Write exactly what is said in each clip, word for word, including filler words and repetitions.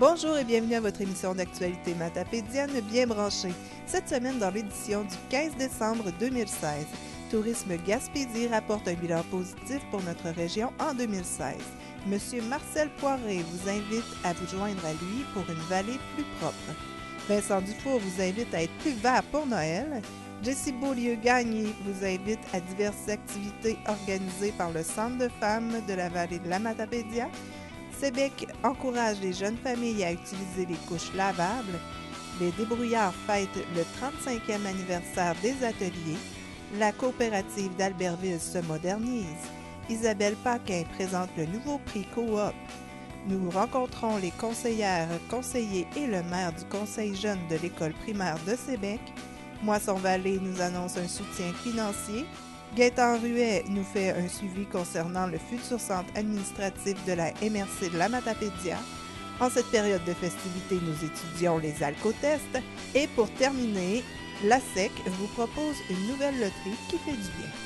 Bonjour et bienvenue à votre émission d'actualité matapédienne bien branchée. Cette semaine, dans l'édition du quinze décembre deux mille seize, Tourisme Gaspésie rapporte un bilan positif pour notre région en deux mille seize. Monsieur Marcel Poiré vous invite à vous joindre à lui pour une vallée plus propre. Vincent Dufour vous invite à être plus vert pour Noël. Jessie Beaulieu-Gagné vous invite à diverses activités organisées par le Centre de femmes de la vallée de la Matapédia. Sébec encourage les jeunes familles à utiliser les couches lavables. Les débrouillards fêtent le trente-cinquième anniversaire des ateliers. La coopérative d'Albertville se modernise. Isabelle Paquin présente le nouveau prix Coop. Nous rencontrons les conseillères, conseillers et le maire du conseil jeune de l'école primaire de Sébec. Moisson-Vallée nous annonce un soutien financier. Gaëtan Ruet nous fait un suivi concernant le futur centre administratif de la M R C de la Matapédia. En cette période de festivités, nous étudions les alcotests. Et pour terminer, la S E C vous propose une nouvelle loterie qui fait du bien.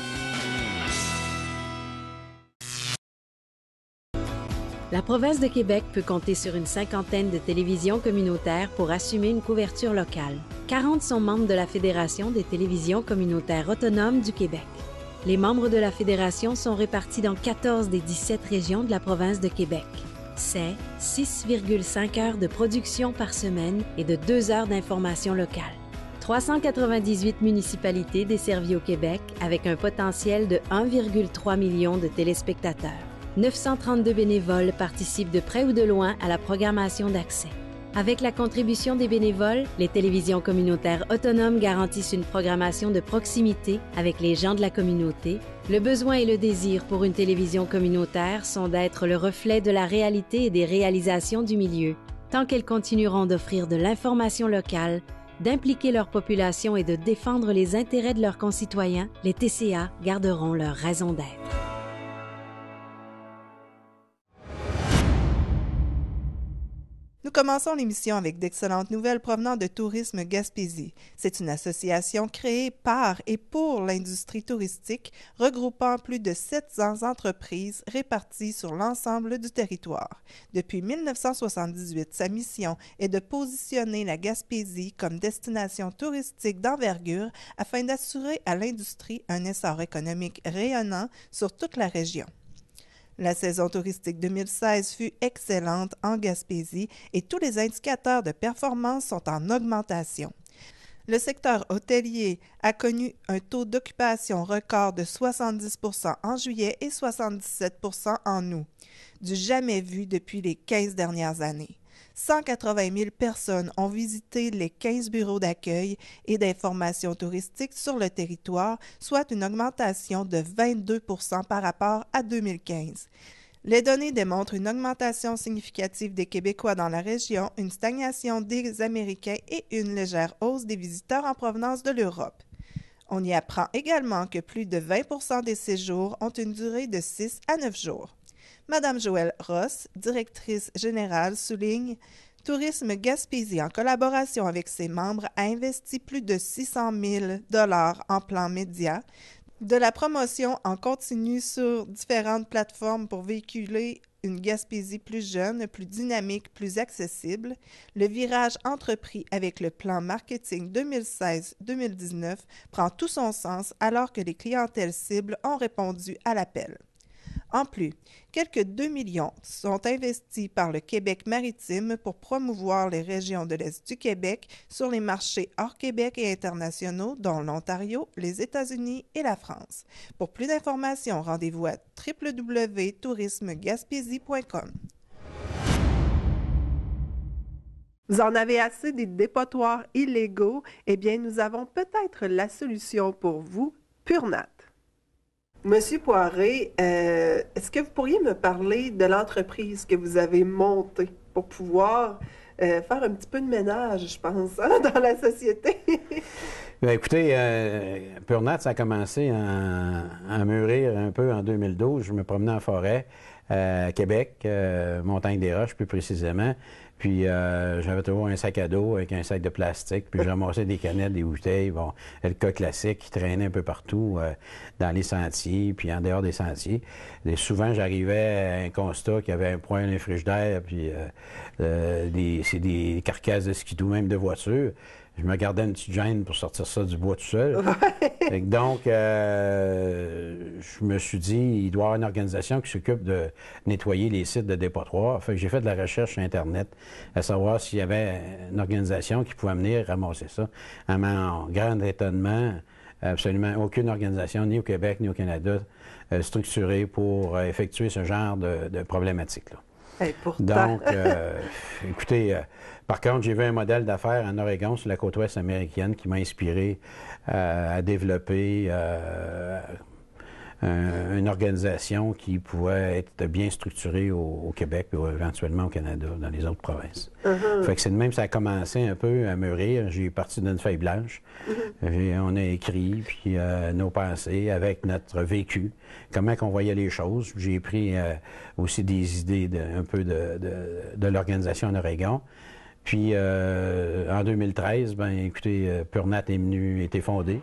La province de Québec peut compter sur une cinquantaine de télévisions communautaires pour assumer une couverture locale. quarante sont membres de la Fédération des télévisions communautaires autonomes du Québec. Les membres de la Fédération sont répartis dans quatorze des dix-sept régions de la province de Québec. C'est six virgule cinq heures de production par semaine et de deux heures d'information locale. trois cent quatre-vingt-dix-huit municipalités desservies au Québec avec un potentiel de un virgule trois million de téléspectateurs. neuf cent trente-deux bénévoles participent de près ou de loin à la programmation d'accès. Avec la contribution des bénévoles, les télévisions communautaires autonomes garantissent une programmation de proximité avec les gens de la communauté. Le besoin et le désir pour une télévision communautaire sont d'être le reflet de la réalité et des réalisations du milieu. Tant qu'elles continueront d'offrir de l'information locale, d'impliquer leur population et de défendre les intérêts de leurs concitoyens, les T C A garderont leur raison d'être. Nous commençons l'émission avec d'excellentes nouvelles provenant de Tourisme Gaspésie. C'est une association créée par et pour l'industrie touristique, regroupant plus de sept cents entreprises réparties sur l'ensemble du territoire. Depuis mille neuf cent soixante-dix-huit, sa mission est de positionner la Gaspésie comme destination touristique d'envergure afin d'assurer à l'industrie un essor économique rayonnant sur toute la région. La saison touristique deux mille seize fut excellente en Gaspésie et tous les indicateurs de performance sont en augmentation. Le secteur hôtelier a connu un taux d'occupation record de soixante-dix pour cent en juillet et soixante-dix-sept pour cent en août, du jamais vu depuis les quinze dernières années. cent quatre-vingt mille personnes ont visité les quinze bureaux d'accueil et d'information touristique sur le territoire, soit une augmentation de vingt-deux pour cent par rapport à deux mille quinze. Les données démontrent une augmentation significative des Québécois dans la région, une stagnation des Américains et une légère hausse des visiteurs en provenance de l'Europe. On y apprend également que plus de vingt pour cent des séjours ont une durée de six à neuf jours. Madame Joëlle Ross, directrice générale, souligne « Tourisme Gaspésie, en collaboration avec ses membres, a investi plus de six cent mille dollars en plan média, de la promotion en continu sur différentes plateformes pour véhiculer une Gaspésie plus jeune, plus dynamique, plus accessible. Le virage entrepris avec le plan marketing deux mille seize deux mille dix-neuf prend tout son sens alors que les clientèles cibles ont répondu à l'appel. » En plus, quelques deux millions sont investis par le Québec maritime pour promouvoir les régions de l'Est du Québec sur les marchés hors Québec et internationaux, dont l'Ontario, les États-Unis et la France. Pour plus d'informations, rendez-vous à w w w point tourisme gaspésie point com. Vous en avez assez des dépotoirs illégaux? Eh bien, nous avons peut-être la solution pour vous, Purnat. Monsieur Poiré, euh, est-ce que vous pourriez me parler de l'entreprise que vous avez montée pour pouvoir euh, faire un petit peu de ménage, je pense, hein, dans la société? Bien, écoutez, euh, Purnat, ça a commencé à, à mûrir un peu en deux mille douze. Je me promenais en forêt, euh, à Québec, euh, Montagne-des-Roches plus précisément. Puis euh, j'avais toujours un sac à dos avec un sac de plastique, puis je ramassais des canettes, des bouteilles, bon, le cas classique qui traînait un peu partout euh, dans les sentiers, puis en dehors des sentiers. Et souvent, j'arrivais à un constat qu'il y avait un point d'un frigidaire, puis euh, euh, des, c'est des carcasses de skidoo, même de voitures. Je me gardais une petite gêne pour sortir ça du bois tout seul. Ouais. Donc, euh, je me suis dit, il doit y avoir une organisation qui s'occupe de nettoyer les sites de dépotoirs. Fait que j'ai fait de la recherche sur Internet à savoir s'il y avait une organisation qui pouvait venir ramasser ça. À mon grand étonnement, absolument aucune organisation, ni au Québec, ni au Canada, euh, structurée pour euh, effectuer ce genre de, de problématique-là. Et pourtant... Donc, euh, écoutez, euh, par contre, j'ai vu un modèle d'affaires en Oregon, sur la côte ouest américaine, qui m'a inspiré euh, à développer euh, un, une organisation qui pouvait être bien structurée au, au Québec ou éventuellement au Canada, dans les autres provinces. Uh-huh. Fait que c'est de même, ça a commencé un peu à mûrir. J'ai parti d'une feuille blanche. Uh-huh. On a écrit, puis euh, nos pensées avec notre vécu, comment qu'on voyait les choses. J'ai pris euh, aussi des idées de, un peu de, de, de l'organisation en Oregon. Puis euh, en deux mille treize, ben écoutez, euh, PureNat est venu, été fondé.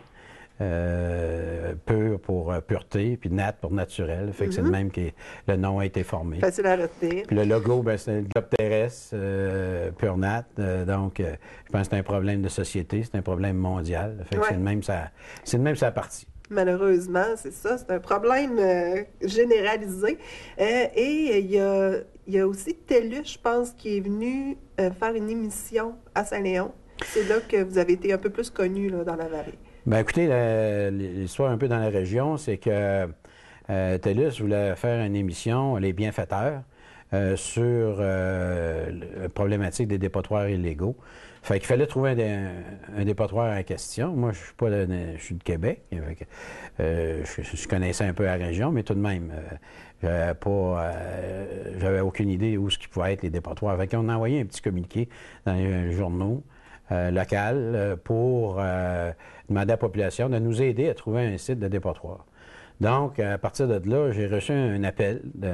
Euh, pur pour euh, pureté, puis nat pour naturel. Fait que mm-hmm. c'est le même que le nom a été formé. Facile à retenir. Puis le logo, ben, c'est le globe terrestre, euh, PureNat. Euh, donc, euh, je pense que c'est un problème de société, c'est un problème mondial. Fait que ouais. c'est le même ça, c'est le même ça partie. Malheureusement, c'est ça, c'est un problème euh, généralisé. Euh, et il y a, y a aussi TELUS, je pense, qui est venu euh, faire une émission à Saint-Léon. C'est là que vous avez été un peu plus connu là, dans la vallée. Bien, écoutez, l'histoire un peu dans la région, c'est que euh, TELUS voulait faire une émission, Les Bienfaiteurs, euh, sur euh, la problématique des dépotoirs illégaux. Fait qu'il fallait trouver un, un dépotoir en question. Moi, je suis pas de, je suis de Québec. Fait, euh, je, je connaissais un peu la région, mais tout de même, euh, j'avais pas, euh, j'avais aucune idée où ce qui pouvait être les dépotoirs. Fait qu'on a envoyé un petit communiqué dans les journaux euh, locaux euh, pour euh, demander à la population de nous aider à trouver un site de dépotoir. Donc, à partir de là, j'ai reçu un appel de,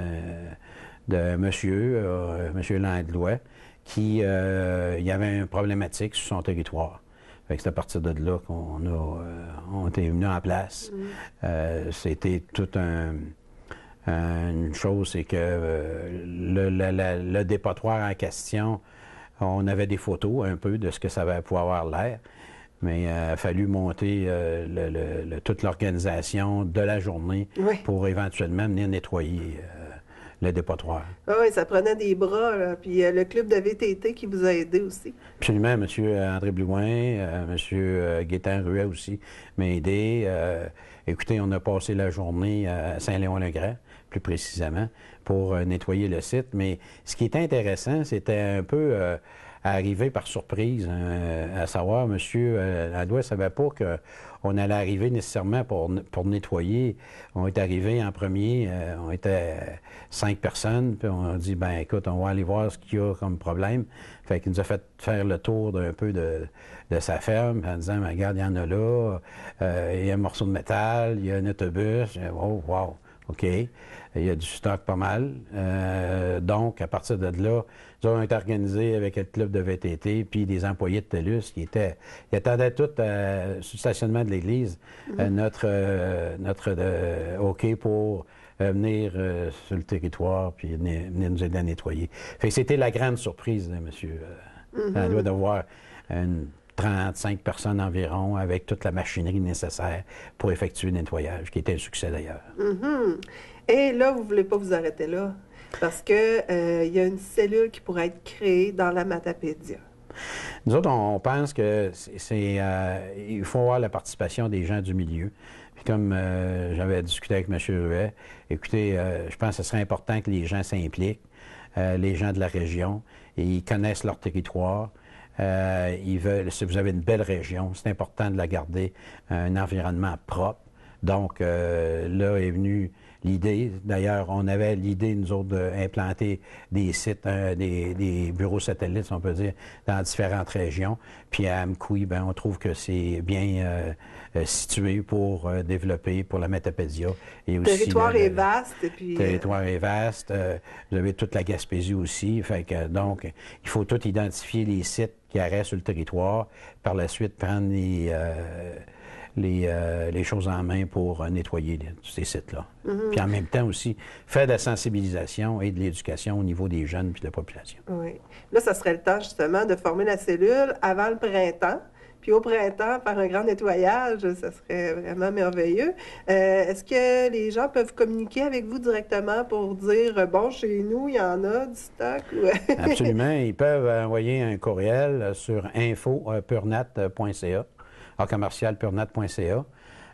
de monsieur, euh, monsieur Landlois, qui euh, il y avait une problématique sur son territoire. Fait que c'est à partir de là qu'on a euh, on était venu en place. Mm. Euh, c'était tout un, un une chose, c'est que euh, le, le, le, le dépotoir en question, on avait des photos un peu de ce que ça va pouvoir avoir l'air. Mais il euh, a fallu monter euh, le, le, le, toute l'organisation de la journée oui. pour éventuellement venir nettoyer euh, le dépotoir. Ah oui, ça prenait des bras, là. Puis euh, le club de V T T qui vous a aidé aussi. Absolument. M. André Blouin, euh, M. Euh, Gaétan Ruet aussi m'a aidé. Euh, écoutez, on a passé la journée à Saint-Léon-le-Grand, plus précisément, pour euh, nettoyer le site. Mais ce qui était intéressant, c'était un peu... Euh, arriver par surprise, hein, à savoir, M. Landlois ne savait pas qu'on allait arriver nécessairement pour, pour nettoyer. On est arrivé en premier, euh, on était cinq personnes, puis on a dit, ben écoute, on va aller voir ce qu'il y a comme problème. Fait qu'il nous a fait faire le tour d'un peu de, de sa ferme, en disant, ben, regarde, il y en a là, euh, il y a un morceau de métal, il y a un autobus. Oh, wow, OK. Il y a du stock pas mal. Euh, donc, à partir de là, nous avons été organisés avec le club de V T T puis des employés de TELUS qui étaient... Ils attendaient tous euh, sur le stationnement de l'église mm-hmm. euh, notre, euh, notre euh, OK pour euh, venir euh, sur le territoire puis venir, venir nous aider à nettoyer. Fait que c'était la grande surprise, hein, monsieur euh, mm-hmm. doit de voir une trente-cinq personnes environ avec toute la machinerie nécessaire pour effectuer le nettoyage, qui était un succès d'ailleurs. Mm-hmm. Et là, vous ne voulez pas vous arrêter là, parce qu'il euh, y a une cellule qui pourrait être créée dans la Matapédia. Nous autres, on pense que c'est, euh, il faut avoir la participation des gens du milieu. Puis comme euh, j'avais discuté avec M. Ruet, écoutez, euh, je pense que ce serait important que les gens s'impliquent, euh, les gens de la région, et ils connaissent leur territoire. Euh, ils veulent, si vous avez une belle région, c'est important de la garder, un environnement propre. Donc, euh, là est venue l'idée. D'ailleurs, on avait l'idée, nous autres, d'implanter des sites, euh, des, des bureaux satellites, si on peut dire, dans différentes régions. Puis à Amkoui, ben, on trouve que c'est bien euh, euh, situé pour euh, développer, pour la Métapédia. Le territoire est vaste. Et puis, le territoire est vaste. Euh, vous avez toute la Gaspésie aussi. Fait que, donc, il faut tout identifier les sites qui arrêtent sur le territoire. Par la suite, prendre les... Euh, Les, euh, les choses en main pour euh, nettoyer les, ces sites-là. Mm-hmm. Puis en même temps aussi, faire de la sensibilisation et de l'éducation au niveau des jeunes puis de la population. Oui. Là, ça serait le temps justement de former la cellule avant le printemps. Puis au printemps, faire un grand nettoyage, ça serait vraiment merveilleux. Euh, est-ce que les gens peuvent communiquer avec vous directement pour dire, bon, chez nous, il y en a du stock? Absolument. Ils peuvent envoyer un courriel sur info point purnat point c a. à commercial purnat point c a.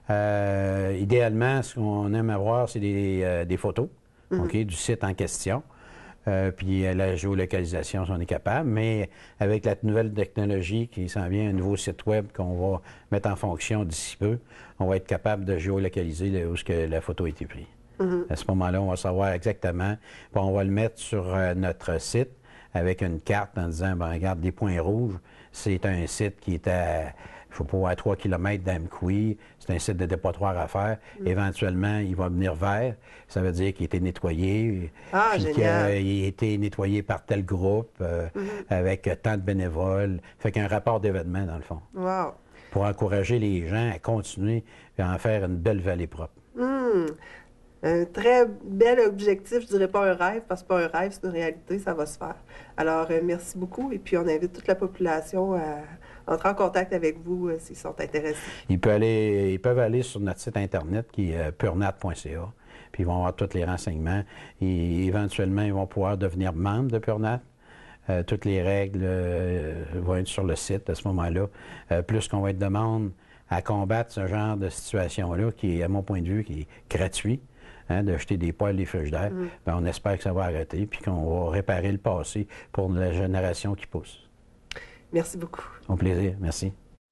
Euh, idéalement, ce qu'on aime avoir, c'est des, euh, des photos mm-hmm. okay, du site en question. Euh, puis euh, la géolocalisation, si on est capable. Mais avec la nouvelle technologie qui s'en vient, un nouveau site web qu'on va mettre en fonction d'ici peu, on va être capable de géolocaliser là, où ce que la photo a été prise. Mm-hmm. À ce moment-là, on va savoir exactement. Puis on va le mettre sur euh, notre site avec une carte en disant, ben regarde, des points rouges, c'est un site qui est à... Il faut pas à trois kilomètres d'Amkoui. C'est un site de dépotoir à faire. Mm. Éventuellement, il va venir vert. Ça veut dire qu'il a été nettoyé. Ah, génial. Qu'il a, il a été nettoyé par tel groupe, euh, mm-hmm. avec tant de bénévoles. Fait qu'un rapport d'événement, dans le fond. Wow. Pour encourager les gens à continuer et à en faire une belle vallée propre. Mm. Un très bel objectif, je dirais pas un rêve, parce que pas un rêve, c'est une réalité, ça va se faire. Alors, euh, merci beaucoup. Et puis, on invite toute la population à entrer en contact avec vous euh, s'ils sont intéressés. Ils peuvent, aller, ils peuvent aller sur notre site Internet qui est euh, purnat point c a, puis ils vont avoir tous les renseignements. Et éventuellement, ils vont pouvoir devenir membres de Purnat. Euh, toutes les règles euh, vont être sur le site à ce moment-là. Euh, plus qu'on va être de monde à combattre ce genre de situation-là, qui est, à mon point de vue, qui est gratuit. Hein, de jeter des poêles, des frigidaires, mm. ben, on espère que ça va arrêter puis qu'on va réparer le passé pour la génération qui pousse. Merci beaucoup. Au plaisir. Merci.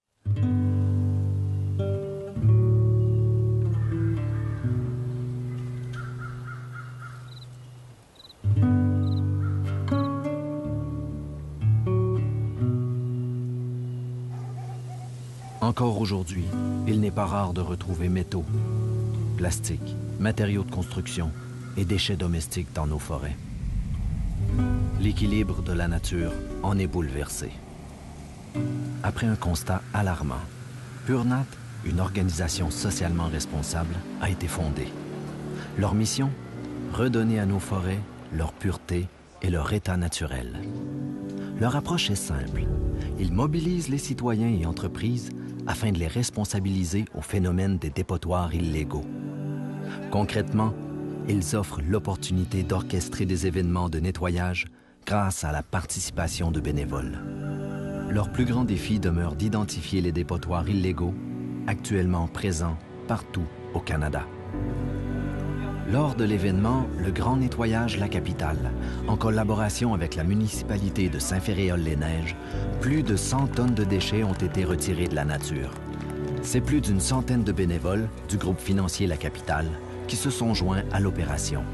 Encore aujourd'hui, il n'est pas rare de retrouver métaux, plastiques, matériaux de construction et déchets domestiques dans nos forêts. L'équilibre de la nature en est bouleversé. Après un constat alarmant, Purnat, une organisation socialement responsable, a été fondée. Leur mission? Redonner à nos forêts leur pureté et leur état naturel. Leur approche est simple. Ils mobilisent les citoyens et entreprises afin de les responsabiliser au phénomène des dépotoirs illégaux. Concrètement, ils offrent l'opportunité d'orchestrer des événements de nettoyage grâce à la participation de bénévoles. Leur plus grand défi demeure d'identifier les dépotoirs illégaux, actuellement présents partout au Canada. Lors de l'événement Le Grand Nettoyage La Capitale, en collaboration avec la municipalité de Saint-Féréol-les-Neiges, plus de cent tonnes de déchets ont été retirées de la nature. C'est plus d'une centaine de bénévoles du groupe financier La Capitale qui se sont joints à l'opération.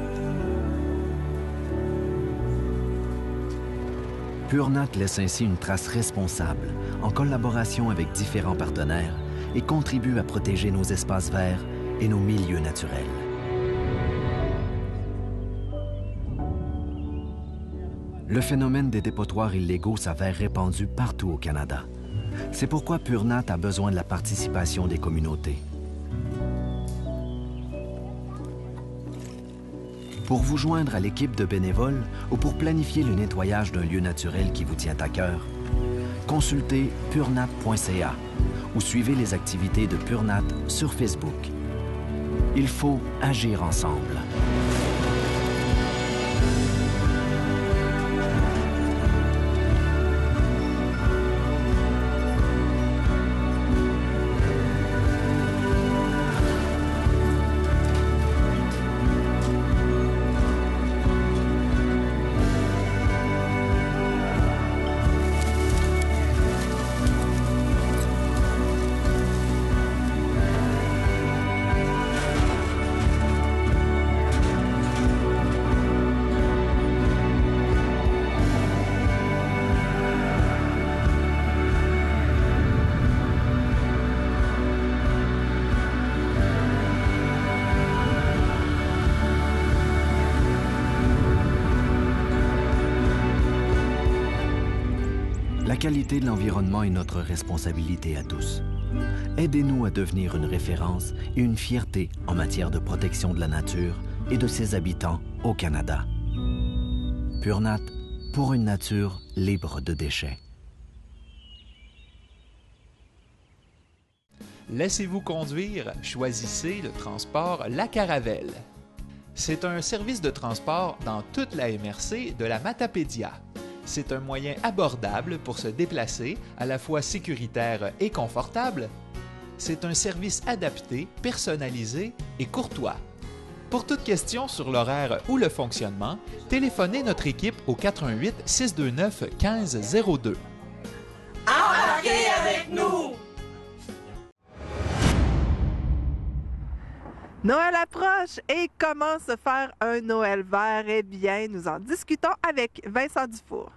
Purnat laisse ainsi une trace responsable, en collaboration avec différents partenaires, et contribue à protéger nos espaces verts et nos milieux naturels. Le phénomène des dépotoirs illégaux s'avère répandu partout au Canada. C'est pourquoi Purnat a besoin de la participation des communautés. Pour vous joindre à l'équipe de bénévoles ou pour planifier le nettoyage d'un lieu naturel qui vous tient à cœur, consultez purnat point c a ou suivez les activités de Purnat sur Facebook. Il faut agir ensemble. qualité de l'environnement est notre responsabilité à tous. Aidez-nous à devenir une référence et une fierté en matière de protection de la nature et de ses habitants au Canada. Purnat, pour une nature libre de déchets. Laissez-vous conduire, choisissez le transport La Caravelle. C'est un service de transport dans toute la M R C de la Matapédia. C'est un moyen abordable pour se déplacer, à la fois sécuritaire et confortable. C'est un service adapté, personnalisé et courtois. Pour toute question sur l'horaire ou le fonctionnement, téléphonez notre équipe au quatre un huit, six deux neuf, un cinq zéro deux. Embarquez avec nous! Noël approche et comment se faire un Noël vert? Eh bien, nous en discutons avec Vincent Dufour.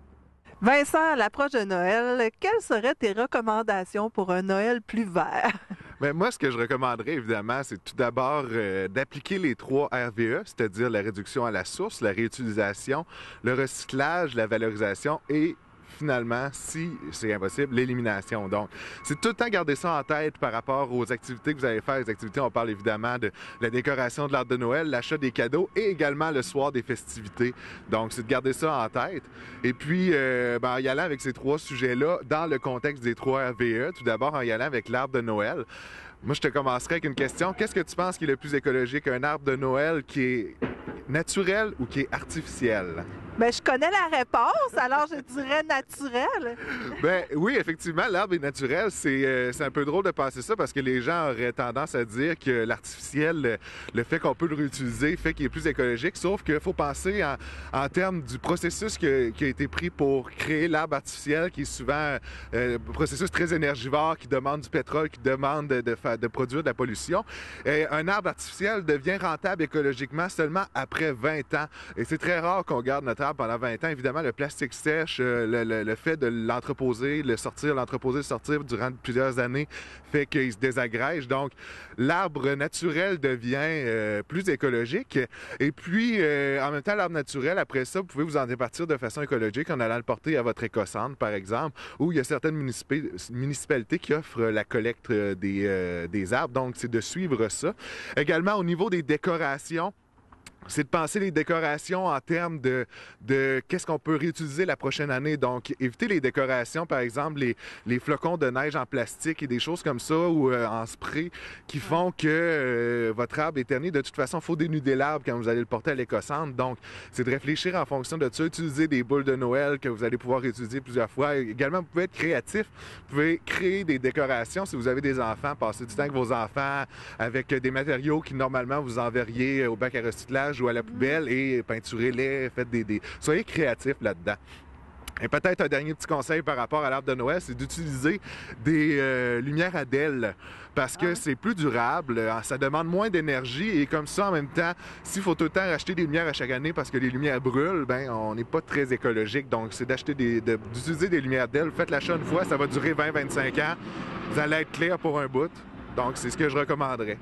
Vincent, à l'approche de Noël, quelles seraient tes recommandations pour un Noël plus vert? Bien, moi, ce que je recommanderais, évidemment, c'est tout d'abord euh, d'appliquer les trois R V E, c'est-à-dire la réduction à la source, la réutilisation, le recyclage, la valorisation et finalement, si c'est impossible, l'élimination. Donc, c'est tout le temps garder ça en tête par rapport aux activités que vous allez faire. Les activités, on parle évidemment de la décoration de l'arbre de Noël, l'achat des cadeaux et également le soir des festivités. Donc, c'est de garder ça en tête. Et puis, euh, ben, en y allant avec ces trois sujets-là, dans le contexte des trois R V E, tout d'abord en y allant avec l'arbre de Noël, moi, je te commencerai avec une question. Qu'est-ce que tu penses qui est le plus écologique, un arbre de Noël qui est naturel ou qui est artificiel? Bien, je connais la réponse, alors je dirais naturel. Ben oui, effectivement, l'arbre est naturel. C'est euh, c'est un peu drôle de penser ça parce que les gens auraient tendance à dire que l'artificiel, le, le fait qu'on peut le réutiliser, fait qu'il est plus écologique. Sauf qu'il faut penser en, en termes du processus que, qui a été pris pour créer l'arbre artificiel, qui est souvent euh, un processus très énergivore, qui demande du pétrole, qui demande de, de, de produire de la pollution. Et un arbre artificiel devient rentable écologiquement seulement après vingt ans. Et c'est très rare qu'on garde notre arbre pendant vingt ans. Évidemment, le plastique sèche, le, le, le fait de l'entreposer, le sortir, l'entreposer, le sortir durant plusieurs années fait qu'il se désagrège. Donc, l'arbre naturel devient euh, plus écologique. Et puis, euh, en même temps, l'arbre naturel, après ça, vous pouvez vous en départir de façon écologique en allant le porter à votre éco-centre, par exemple, où il y a certaines municipalités, municipalités qui offrent la collecte des, euh, des arbres. Donc, c'est de suivre ça. Également, au niveau des décorations, c'est de penser les décorations en termes de, de qu'est-ce qu'on peut réutiliser la prochaine année. Donc, éviter les décorations, par exemple, les, les flocons de neige en plastique et des choses comme ça ou euh, en spray qui font que euh, votre arbre est terni. De toute façon, il faut dénuder l'arbre quand vous allez le porter à l'éco-centre. Donc, c'est de réfléchir en fonction de ça. Utiliser des boules de Noël que vous allez pouvoir utiliser plusieurs fois. Également, vous pouvez être créatif. Vous pouvez créer des décorations. Si vous avez des enfants, passez du temps avec vos enfants avec des matériaux qui, normalement, vous enverriez au bac à recyclage ou à la poubelle et peinturez-les, faites des, des... Soyez créatifs là-dedans. Et peut-être un dernier petit conseil par rapport à l'arbre de Noël, c'est d'utiliser des euh, lumières à D E L parce que ah. c'est plus durable, ça demande moins d'énergie et comme ça, en même temps, s'il faut tout le temps racheter des lumières à chaque année parce que les lumières brûlent, ben on n'est pas très écologique. Donc, c'est d'acheter des, de, d'utiliser des lumières D E L. Faites l'achat une fois, ça va durer vingt à vingt-cinq ans. Vous allez être clair pour un bout. Donc, c'est ce que je recommanderais.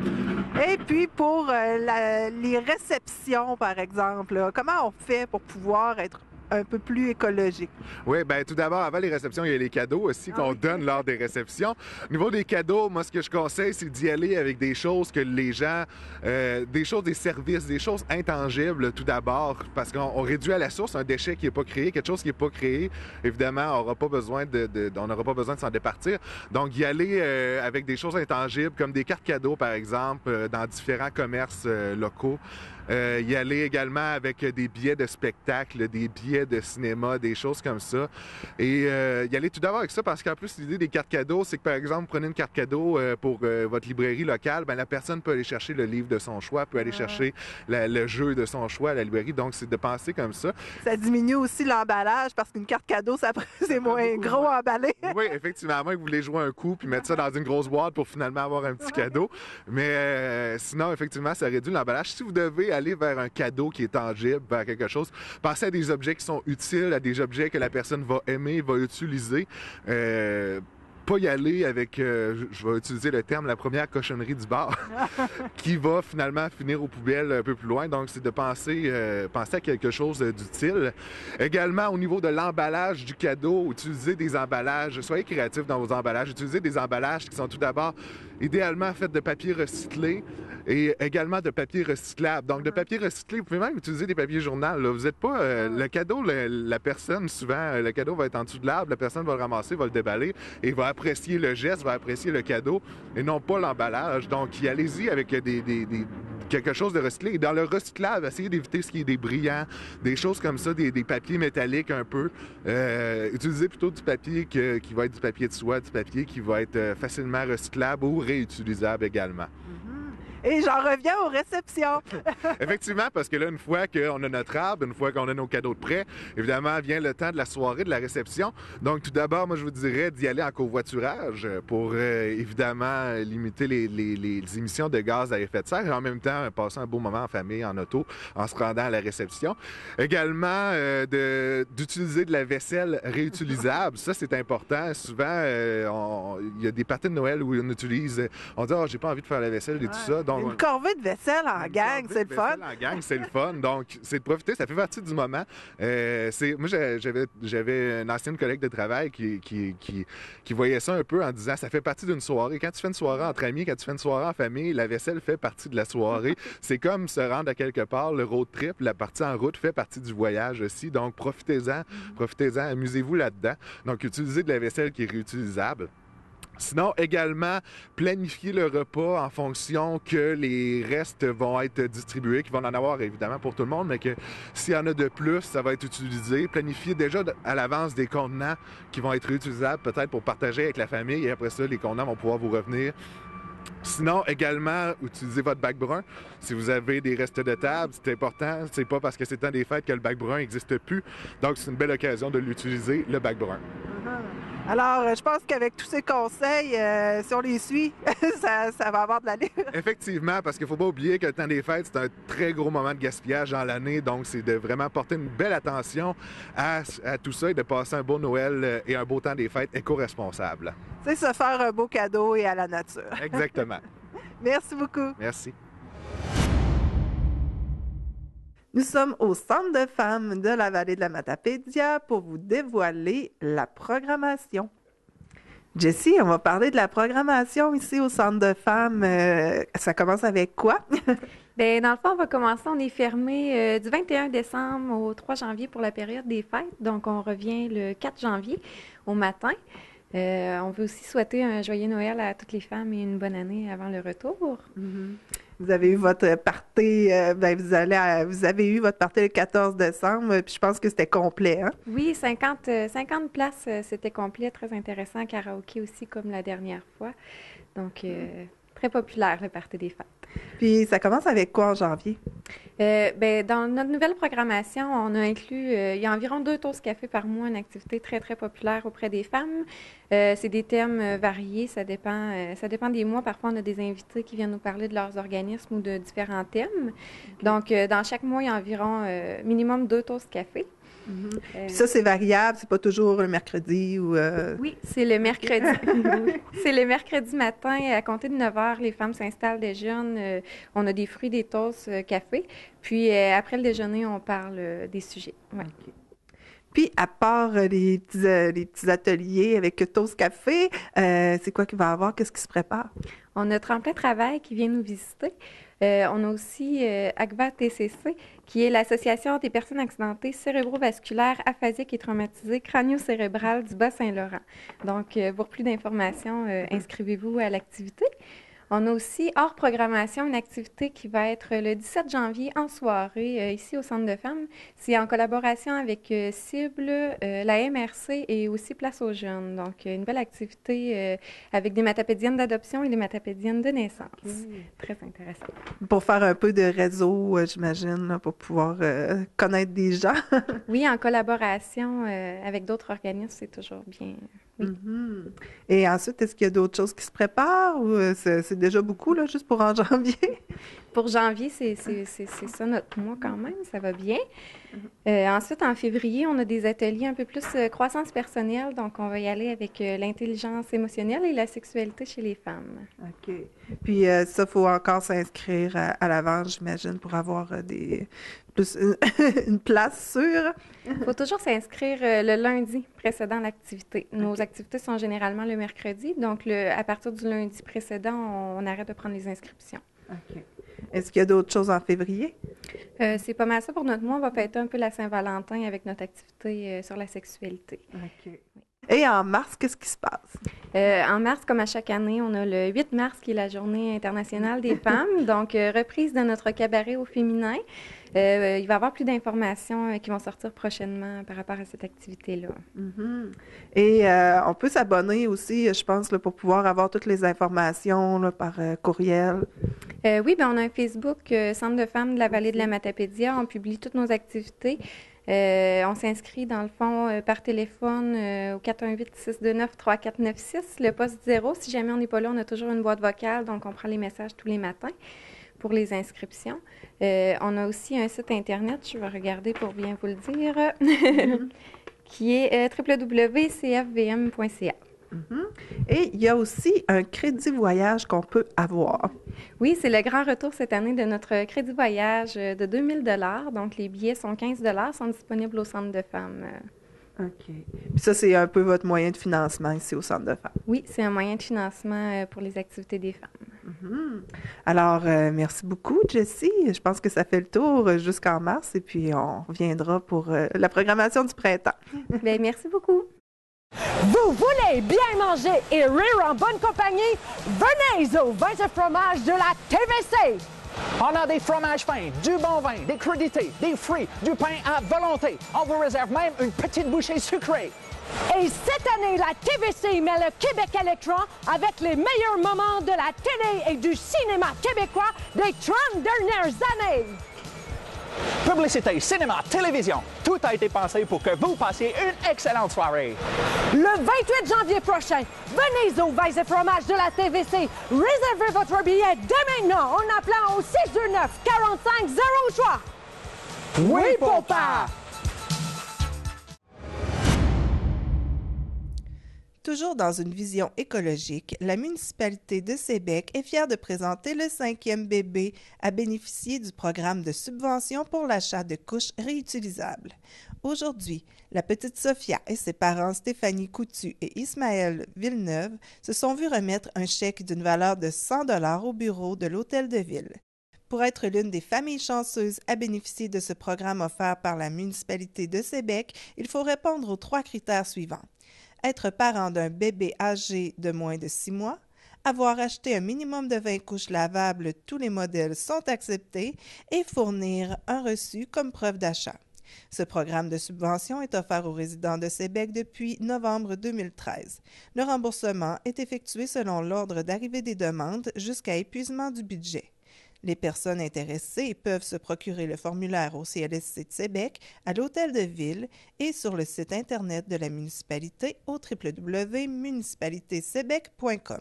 Et puis, pour euh, la, les réceptions, par exemple, là, comment on fait pour pouvoir être un peu plus écologique? Oui, bien, tout d'abord, avant les réceptions, il y a les cadeaux aussi qu'on okay. donne lors des réceptions. Au niveau des cadeaux, moi, ce que je conseille, c'est d'y aller avec des choses que les gens... Euh, des choses, des services, des choses intangibles, tout d'abord, parce qu'on réduit à la source un déchet qui n'est pas créé, quelque chose qui n'est pas créé. Évidemment, on n'aura pas besoin de, de, on n'aura pas besoin de s'en départir. Donc, y aller euh, avec des choses intangibles, comme des cartes cadeaux, par exemple, euh, dans différents commerces euh, locaux. Euh, y aller également avec des billets de spectacle, des billets de cinéma, des choses comme ça. Et euh, y aller tout d'abord avec ça parce qu'en plus, l'idée des cartes cadeaux, c'est que par exemple, vous prenez une carte cadeau euh, pour euh, votre librairie locale, ben la personne peut aller chercher le livre de son choix, peut aller ah. chercher la, le jeu de son choix à la librairie. Donc, c'est de penser comme ça. Ça diminue aussi l'emballage parce qu'une carte cadeau, ça c'est moins gros emballé. Oui, effectivement, à moins que vous voulez jouer un coup puis mettre ça dans une grosse boîte pour finalement avoir un petit cadeau. Mais euh, sinon, effectivement, ça réduit l'emballage. Si vous devez aller vers un cadeau qui est tangible, vers quelque chose, pensez à des objets qui sont utiles, à des objets que la personne va aimer, va utiliser. Euh, pas y aller avec, euh, je vais utiliser le terme, la première cochonnerie du bar, qui va finalement finir aux poubelles un peu plus loin. Donc, c'est de penser, euh, penser à quelque chose d'utile. Également, au niveau de l'emballage du cadeau, utilisez des emballages, soyez créatifs dans vos emballages, utilisez des emballages qui sont tout d'abord idéalement faits de papier recyclé et également de papier recyclable. Donc, de papier recyclé, vous pouvez même utiliser des papiers journal. Là. Vous n'êtes pas... Euh, le cadeau, le, la personne, souvent, le cadeau va être en dessous de l'arbre, la personne va le ramasser, va le déballer et va apprécier le geste, va apprécier le cadeau et non pas l'emballage. Donc, y allez-y avec des, des, des, quelque chose de recyclé. Et dans le recyclable, essayez d'éviter ce qui est des brillants, des choses comme ça, des, des papiers métalliques un peu. Euh, utilisez plutôt du papier que, qui va être du papier de soie, du papier qui va être euh, facilement recyclable ou réutilisable également. Et j'en reviens aux réceptions. Effectivement, parce que là, une fois qu'on a notre arbre, une fois qu'on a nos cadeaux de prêt, évidemment, vient le temps de la soirée, de la réception. Donc, tout d'abord, moi, je vous dirais d'y aller en covoiturage pour, euh, évidemment, limiter les, les, les émissions de gaz à effet de serre et en même temps, passer un beau moment en famille, en auto, en se rendant à la réception. Également, euh, de, d'utiliser de la vaisselle réutilisable. Ça, c'est important. Souvent, euh, on, il y a des parties de Noël où on utilise, on dit « Ah, oh, j'ai pas envie de faire la vaisselle et tout ça. » Donc, une corvée de vaisselle en gang, c'est le fun. En gang, c'est le fun. Donc, c'est de profiter, ça fait partie du moment. Euh, c'est, moi, j'avais, j'avais une ancienne collègue de travail qui, qui, qui, qui voyait ça un peu en disant, ça fait partie d'une soirée. Quand tu fais une soirée entre amis, quand tu fais une soirée en famille, la vaisselle fait partie de la soirée. C'est comme se rendre à quelque part, le road trip, la partie en route fait partie du voyage aussi. Donc, profitez-en, profitez-en, amusez-vous là-dedans. Donc, utilisez de la vaisselle qui est réutilisable. Sinon, également, planifier le repas en fonction que les restes vont être distribués, qu'il va en avoir évidemment pour tout le monde, mais que s'il y en a de plus, ça va être utilisé. Planifier déjà à l'avance des contenants qui vont être réutilisables, peut-être pour partager avec la famille, et après ça, les contenants vont pouvoir vous revenir. Sinon, également, utilisez votre bac brun. Si vous avez des restes de table, c'est important. C'est pas parce que c'est le temps des fêtes que le bac brun n'existe plus. Donc, c'est une belle occasion de l'utiliser, le bac brun. Alors, je pense qu'avec tous ces conseils, euh, si on les suit, ça, ça va avoir de l'allure. Effectivement, parce qu'il ne faut pas oublier que le temps des fêtes, c'est un très gros moment de gaspillage dans l'année. Donc, c'est de vraiment porter une belle attention à, à tout ça et de passer un beau Noël et un beau temps des fêtes éco-responsable. C'est se faire un beau cadeau et à la nature. Exactement. Merci beaucoup. Merci. Nous sommes au Centre de femmes de la vallée de la Matapédia pour vous dévoiler la programmation. Jessie, on va parler de la programmation ici au Centre de femmes. Euh, ça commence avec quoi? Bien, dans le fond, on va commencer. On est fermé euh, du vingt et un décembre au trois janvier pour la période des fêtes. Donc, on revient le quatre janvier au matin. Euh, on veut aussi souhaiter un joyeux Noël à toutes les femmes et une bonne année avant le retour. Mm-hmm. Vous avez eu votre party, euh, ben vous, allez à, vous avez eu votre party le quatorze décembre, puis je pense que c'était complet, hein? Oui, cinquante, cinquante places, euh, c'était complet, très intéressant, karaoké aussi comme la dernière fois. Donc, euh, très populaire le party des fêtes. Puis ça commence avec quoi en janvier? Euh, ben, dans notre nouvelle programmation, on a inclus, euh, il y a environ deux toasts café par mois, une activité très, très populaire auprès des femmes. Euh, c'est des thèmes euh, variés, ça dépend, euh, ça dépend des mois. Parfois, on a des invités qui viennent nous parler de leurs organismes ou de différents thèmes. Okay. Donc, euh, dans chaque mois, il y a environ euh, minimum deux toasts café. Mm-hmm. Euh, Puis ça, c'est variable, c'est pas toujours le mercredi ou... Euh... Oui, c'est le mercredi. C'est le mercredi matin, à compter de neuf heures, les femmes s'installent, déjeunent. Euh, on a des fruits, des toasts, euh, café. Puis euh, après le déjeuner, on parle euh, des sujets. Ouais. Okay. Puis, à part euh, les, petits, euh, les petits ateliers avec Toast Café, euh, c'est quoi qu'il va y avoir? Qu'est-ce qui se prépare? On a Tremplin Travail qui vient nous visiter. Euh, on a aussi euh, A C V A T C C, qui est l'Association des personnes accidentées cérébrovasculaires, aphasiques et traumatisées crânio-cérébrales du Bas-Saint-Laurent. Donc, euh, pour plus d'informations, euh, inscrivez-vous à l'activité. On a aussi, hors programmation, une activité qui va être le dix-sept janvier en soirée, euh, ici au Centre de femmes. C'est en collaboration avec euh, Cible, euh, la M R C et aussi Place aux jeunes. Donc, une belle activité euh, avec des matapédiennes d'adoption et des matapédiennes de naissance. Mmh. Très intéressant. Pour faire un peu de réseau, euh, j'imagine, là, pour pouvoir euh, connaître des gens. Oui, en collaboration euh, avec d'autres organismes, c'est toujours bien, Oui. Mm-hmm. Et ensuite, est-ce qu'il y a d'autres choses qui se préparent ou euh, c'est, c'est déjà beaucoup, là, juste pour en janvier? Pour janvier, c'est, c'est, c'est, c'est ça notre mois quand même, ça va bien. Euh, ensuite, en février, on a des ateliers un peu plus euh, croissance personnelle, donc on va y aller avec euh, l'intelligence émotionnelle et la sexualité chez les femmes. OK. Puis euh, ça, il faut encore s'inscrire à, à l'avance, j'imagine, pour avoir euh, des plus une, une place sûre. Il faut toujours s'inscrire euh, le lundi précédent l'activité. Nos OK. activités sont généralement le mercredi, donc le, à partir du lundi précédent, on, on arrête de prendre les inscriptions. OK. Est-ce qu'il y a d'autres choses en février? Euh, c'est pas mal ça pour notre mois. On va fêter un peu la Saint-Valentin avec notre activité euh, sur la sexualité. OK. Et en mars, qu'est-ce qui se passe? Euh, en mars, comme à chaque année, on a le huit mars qui est la Journée internationale des femmes. Donc, euh, reprise de notre cabaret au féminin. Euh, il va y avoir plus d'informations euh, qui vont sortir prochainement par rapport à cette activité-là. Mm-hmm. Et euh, on peut s'abonner aussi, je pense, là, pour pouvoir avoir toutes les informations là, par euh, courriel. Euh, oui, bien, on a un Facebook, euh, Centre de femmes de la vallée de la Matapédia. On publie toutes nos activités. Euh, on s'inscrit, dans le fond, euh, par téléphone euh, au quatre un huit, six deux neuf, trois quatre neuf six, le poste zéro. Si jamais on n'est pas là, on a toujours une boîte vocale, donc on prend les messages tous les matins pour les inscriptions. Euh, on a aussi un site Internet, je vais regarder pour bien vous le dire, mm-hmm. qui est euh, w w w point c f v m point c a. Mm-hmm. Et il y a aussi un crédit voyage qu'on peut avoir. Oui, c'est le grand retour cette année de notre crédit voyage de deux mille dollars. Donc, les billets sont quinze dollars, sont disponibles au Centre de femmes. OK. Puis ça, c'est un peu votre moyen de financement ici au Centre de femmes. Oui, c'est un moyen de financement pour les activités des femmes. Mm-hmm. Alors, euh, merci beaucoup, Jessie. Je pense que ça fait le tour jusqu'en mars et puis on reviendra pour euh, la programmation du printemps. Bien, merci beaucoup. Vous voulez bien manger et rire en bonne compagnie? Venez au vin et fromage de la T V C! On a des fromages fins, du bon vin, des crudités, des fruits, du pain à volonté. On vous réserve même une petite bouchée sucrée. Et cette année, la T V C met le Québec à l'écran avec les meilleurs moments de la télé et du cinéma québécois des trente dernières années. Publicité, cinéma, télévision, tout a été pensé pour que vous passiez une excellente soirée. Le vingt-huit janvier prochain, venez au Vin et fromage de la T V C. Réservez votre billet dès maintenant en appelant au six deux neuf, quarante-cinq zéro trois. Oui, papa! Toujours dans une vision écologique, la municipalité de Sébec est fière de présenter le cinquième bébé à bénéficier du programme de subvention pour l'achat de couches réutilisables. Aujourd'hui, la petite Sophia et ses parents Stéphanie Coutu et Ismaël Villeneuve se sont vus remettre un chèque d'une valeur de cent dollars au bureau de l'Hôtel de Ville. Pour être l'une des familles chanceuses à bénéficier de ce programme offert par la municipalité de Sébec, il faut répondre aux trois critères suivants. Être parent d'un bébé âgé de moins de six mois, avoir acheté un minimum de vingt couches lavables, tous les modèles sont acceptés, et fournir un reçu comme preuve d'achat. Ce programme de subvention est offert aux résidents de Sébec depuis novembre deux mille treize. Le remboursement est effectué selon l'ordre d'arrivée des demandes jusqu'à épuisement du budget. Les personnes intéressées peuvent se procurer le formulaire au C L S C de Sébec, à l'Hôtel de Ville et sur le site Internet de la municipalité au w w w point municipalité sébec point com.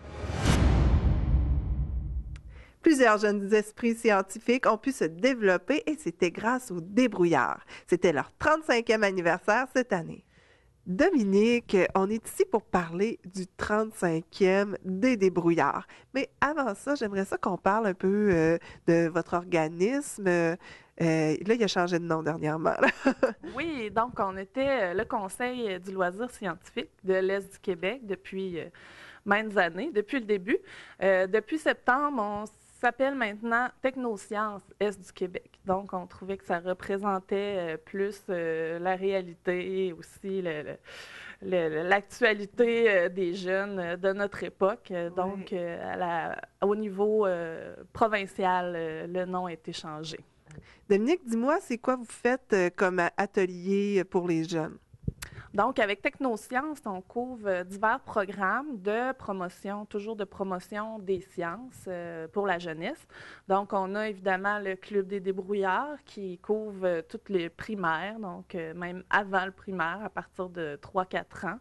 Plusieurs jeunes esprits scientifiques ont pu se développer et c'était grâce aux débrouillards. C'était leur trente-cinquième anniversaire cette année. Dominique, on est ici pour parler du trente-cinquième des débrouillards. Mais avant ça, j'aimerais ça qu'on parle un peu euh, de votre organisme. Euh, là, il a changé de nom dernièrement. Oui, donc on était le Conseil du loisir scientifique de l'Est du Québec depuis euh, maintes années, depuis le début. Euh, depuis septembre, on s'appelle maintenant Technosciences Est du Québec. Donc, on trouvait que ça représentait euh, plus euh, la réalité et aussi le, le, le, l'actualité euh, des jeunes euh, de notre époque. Oui. Donc, euh, à la, au niveau euh, provincial, euh, le nom a été changé. Dominique, dis-moi, c'est quoi vous faites euh, comme atelier pour les jeunes? Donc, avec Technosciences, on couvre divers programmes de promotion, toujours de promotion des sciences euh, pour la jeunesse. Donc, on a évidemment le Club des débrouillards qui couvre euh, toutes les primaires, donc euh, même avant le primaire, à partir de trois quatre ans.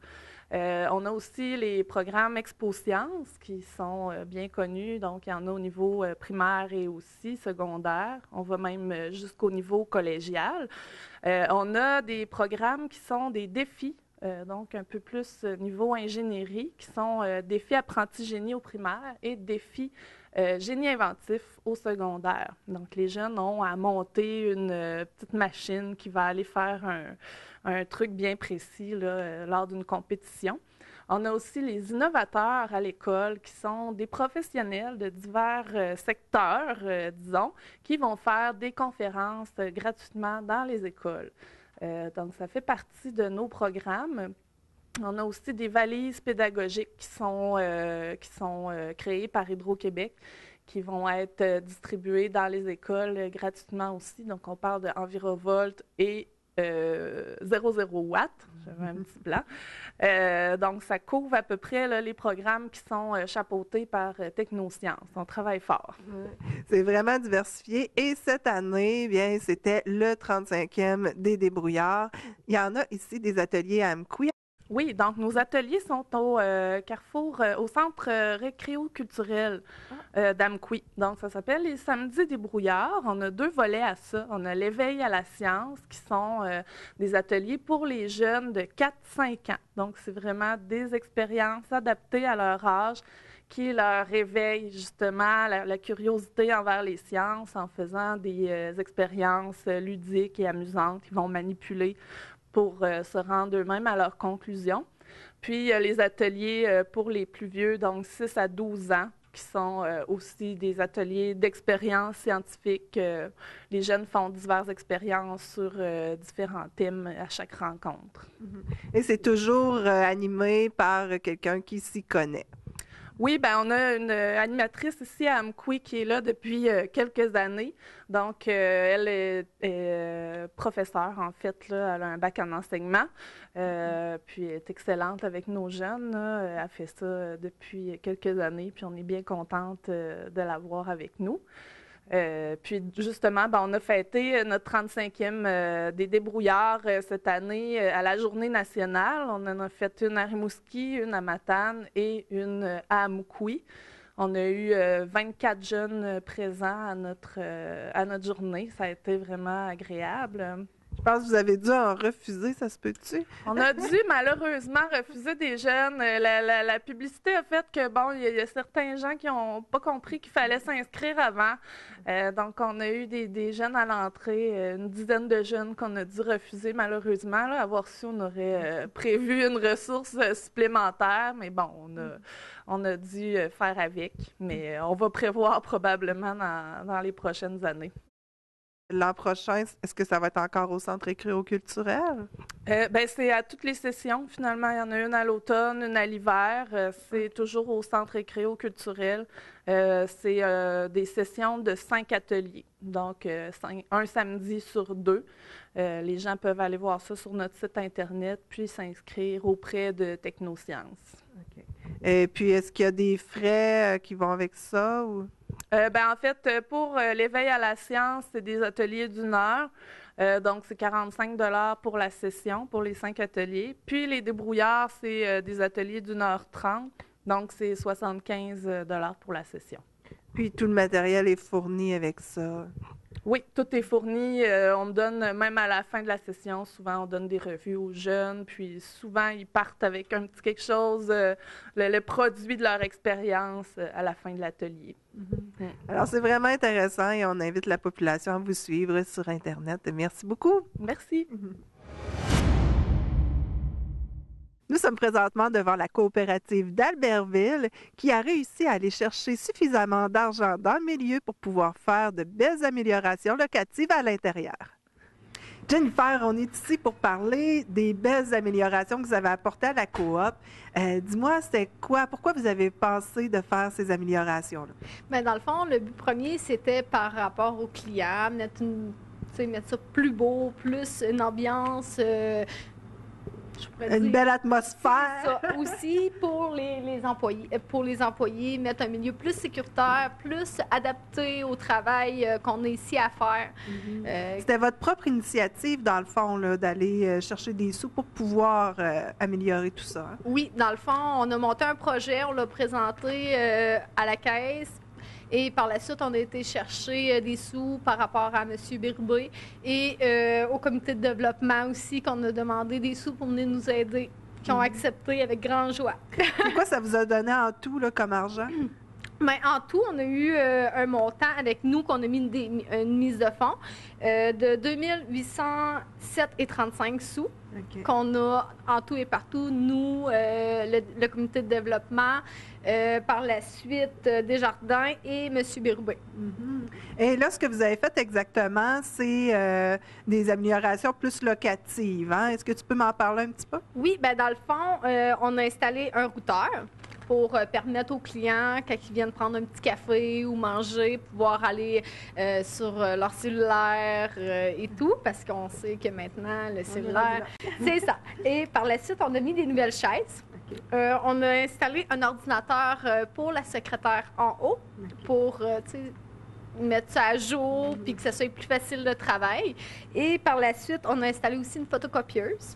Euh, on a aussi les programmes Expo Sciences qui sont euh, bien connus. Donc, il y en a au niveau euh, primaire et aussi secondaire. On va même euh, jusqu'au niveau collégial. Euh, on a des programmes qui sont des défis, euh, donc un peu plus euh, niveau ingénierie, qui sont euh, défis apprentis génie au primaire et défis euh, génie inventif au secondaire. Donc, les jeunes ont à monter une euh, petite machine qui va aller faire un, un truc bien précis là, euh, lors d'une compétition. On a aussi les innovateurs à l'école qui sont des professionnels de divers euh, secteurs, euh, disons, qui vont faire des conférences euh, gratuitement dans les écoles. Euh, donc, ça fait partie de nos programmes. On a aussi des valises pédagogiques qui sont, euh, qui sont euh, créées par Hydro-Québec, qui vont être euh, distribuées dans les écoles euh, gratuitement aussi. Donc, on parle de Envirovolt et Euh, zéro zéro watts, j'avais un petit blanc. Euh, donc, ça couvre à peu près là, les programmes qui sont euh, chapeautés par euh, Technosciences. On travaille fort. C'est vraiment diversifié. Et cette année, bien, c'était le trente-cinquième des débrouillards. Il y en a ici des ateliers à Amqui. Oui, donc nos ateliers sont au euh, Carrefour, euh, au centre euh, récréo-culturel euh, d'Amqui. Donc, ça s'appelle les Samedis débrouillards. On a deux volets à ça. On a l'éveil à la science, qui sont euh, des ateliers pour les jeunes de quatre à cinq ans. Donc, c'est vraiment des expériences adaptées à leur âge qui leur réveillent justement la, la curiosité envers les sciences en faisant des euh, expériences euh, ludiques et amusantes. Ils vont manipuler pour euh, se rendre eux-mêmes à leurs conclusions. Puis, euh, les ateliers euh, pour les plus vieux, donc six à douze ans, qui sont euh, aussi des ateliers d'expériences scientifiques. Euh, les jeunes font diverses expériences sur euh, différents thèmes à chaque rencontre. Et c'est toujours euh, animé par quelqu'un qui s'y connaît. Oui, bien, on a une euh, animatrice ici à Amqui qui est là depuis euh, quelques années. Donc, euh, elle est, est euh, professeure, en fait, là. Elle a un bac en enseignement, euh, puis elle est excellente avec nos jeunes, là. Elle a fait ça depuis quelques années, puis on est bien contente euh, de l'avoir avec nous. Euh, puis justement, ben, on a fêté notre trente-cinquième euh, des débrouillards euh, cette année euh, à la Journée nationale. On en a fait une à Rimouski, une à Matane et une euh, à Amqui. On a eu euh, vingt-quatre jeunes euh, présents à notre, euh, à notre journée. Ça a été vraiment agréable. Je pense que vous avez dû en refuser, ça se peut-tu? On a dû malheureusement refuser des jeunes. La, la, la publicité a fait que, bon, il y, y a certains gens qui n'ont pas compris qu'il fallait s'inscrire avant. Euh, donc, on a eu des, des jeunes à l'entrée, une dizaine de jeunes qu'on a dû refuser malheureusement. Là, avoir su, on aurait euh, prévu une ressource supplémentaire, mais bon, on a, on a dû faire avec. Mais on va prévoir probablement dans, dans les prochaines années. L'an prochain, est-ce que ça va être encore au centre récréo-culturel? Euh, ben, c'est à toutes les sessions, finalement. Il y en a une à l'automne, une à l'hiver. Euh, c'est toujours au centre récréo-culturel. Euh, c'est euh, des sessions de cinq ateliers, donc euh, cinq, un samedi sur deux. Euh, les gens peuvent aller voir ça sur notre site Internet, puis s'inscrire auprès de Technosciences. Okay. Et puis, est-ce qu'il y a des frais euh, qui vont avec ça? Ou... Euh, ben, en fait, pour euh, l'éveil à la science, c'est des ateliers d'une heure. Euh, donc, c'est quarante-cinq dollars pour la session, pour les cinq ateliers. Puis, les débrouillards, c'est euh, des ateliers d'une heure trente. Donc, c'est soixante-quinze dollars pour la session. Puis, tout le matériel est fourni avec ça? Oui, tout est fourni. Euh, on me donne, même à la fin de la session, souvent, on donne des revues aux jeunes. Puis, souvent, ils partent avec un petit quelque chose, euh, le, le produit de leur expérience euh, à la fin de l'atelier. Mm-hmm. Mm. Alors, c'est vraiment intéressant et on invite la population à vous suivre sur Internet. Merci beaucoup. Merci. Mm-hmm. Nous sommes présentement devant la coopérative d'Albertville qui a réussi à aller chercher suffisamment d'argent dans le milieu pour pouvoir faire de belles améliorations locatives à l'intérieur. Jennifer, on est ici pour parler des belles améliorations que vous avez apportées à la coop. Euh, dis-moi, c'était quoi? Pourquoi vous avez pensé de faire ces améliorations-là? Bien, dans le fond, le but premier, c'était par rapport aux clients, mettre, une, mettre ça plus beau, plus une ambiance... Euh, je pourrais Une dire. belle atmosphère. Ça aussi pour les, les employés, euh, pour les employés, mettre un milieu plus sécuritaire, plus adapté au travail euh, qu'on a ici à faire. Mm-hmm. Euh, C'était votre propre initiative, dans le fond, là, d'aller euh, chercher des sous pour pouvoir euh, améliorer tout ça. Hein? Oui, dans le fond, on a monté un projet, on l'a présenté euh, à la caisse. Et par la suite, on a été chercher euh, des sous par rapport à M. Birubé et euh, au comité de développement aussi, qu'on a demandé des sous pour venir nous aider, qui ont Mhm. accepté avec grande joie. C'est quoi ça vous a donné en tout là, comme argent? Mais en tout, on a eu euh, un montant avec nous qu'on a mis une, dé- une mise de fonds euh, de deux mille huit cent sept virgule trente-cinq sous. OK. Qu'on a en tout et partout, nous, euh, le, le comité de développement, euh, par la suite euh, Desjardins et M. Birubé. Mhm. Et là, ce que vous avez fait exactement, c'est euh, des améliorations plus locatives. Hein? Est-ce que tu peux m'en parler un petit peu? Oui, bien dans le fond, euh, on a installé un routeur pour euh, permettre aux clients, quand ils viennent prendre un petit café ou manger, pouvoir aller euh, sur euh, leur cellulaire euh, et tout, parce qu'on sait que maintenant, le cellulaire, c'est ça. Et par la suite, on a mis des nouvelles chaises. Euh, on a installé un ordinateur euh, pour la secrétaire en haut, pour, euh, tu sais, mettre ça à jour, puis que ça soit plus facile de travail. Et par la suite, on a installé aussi une photocopieuse.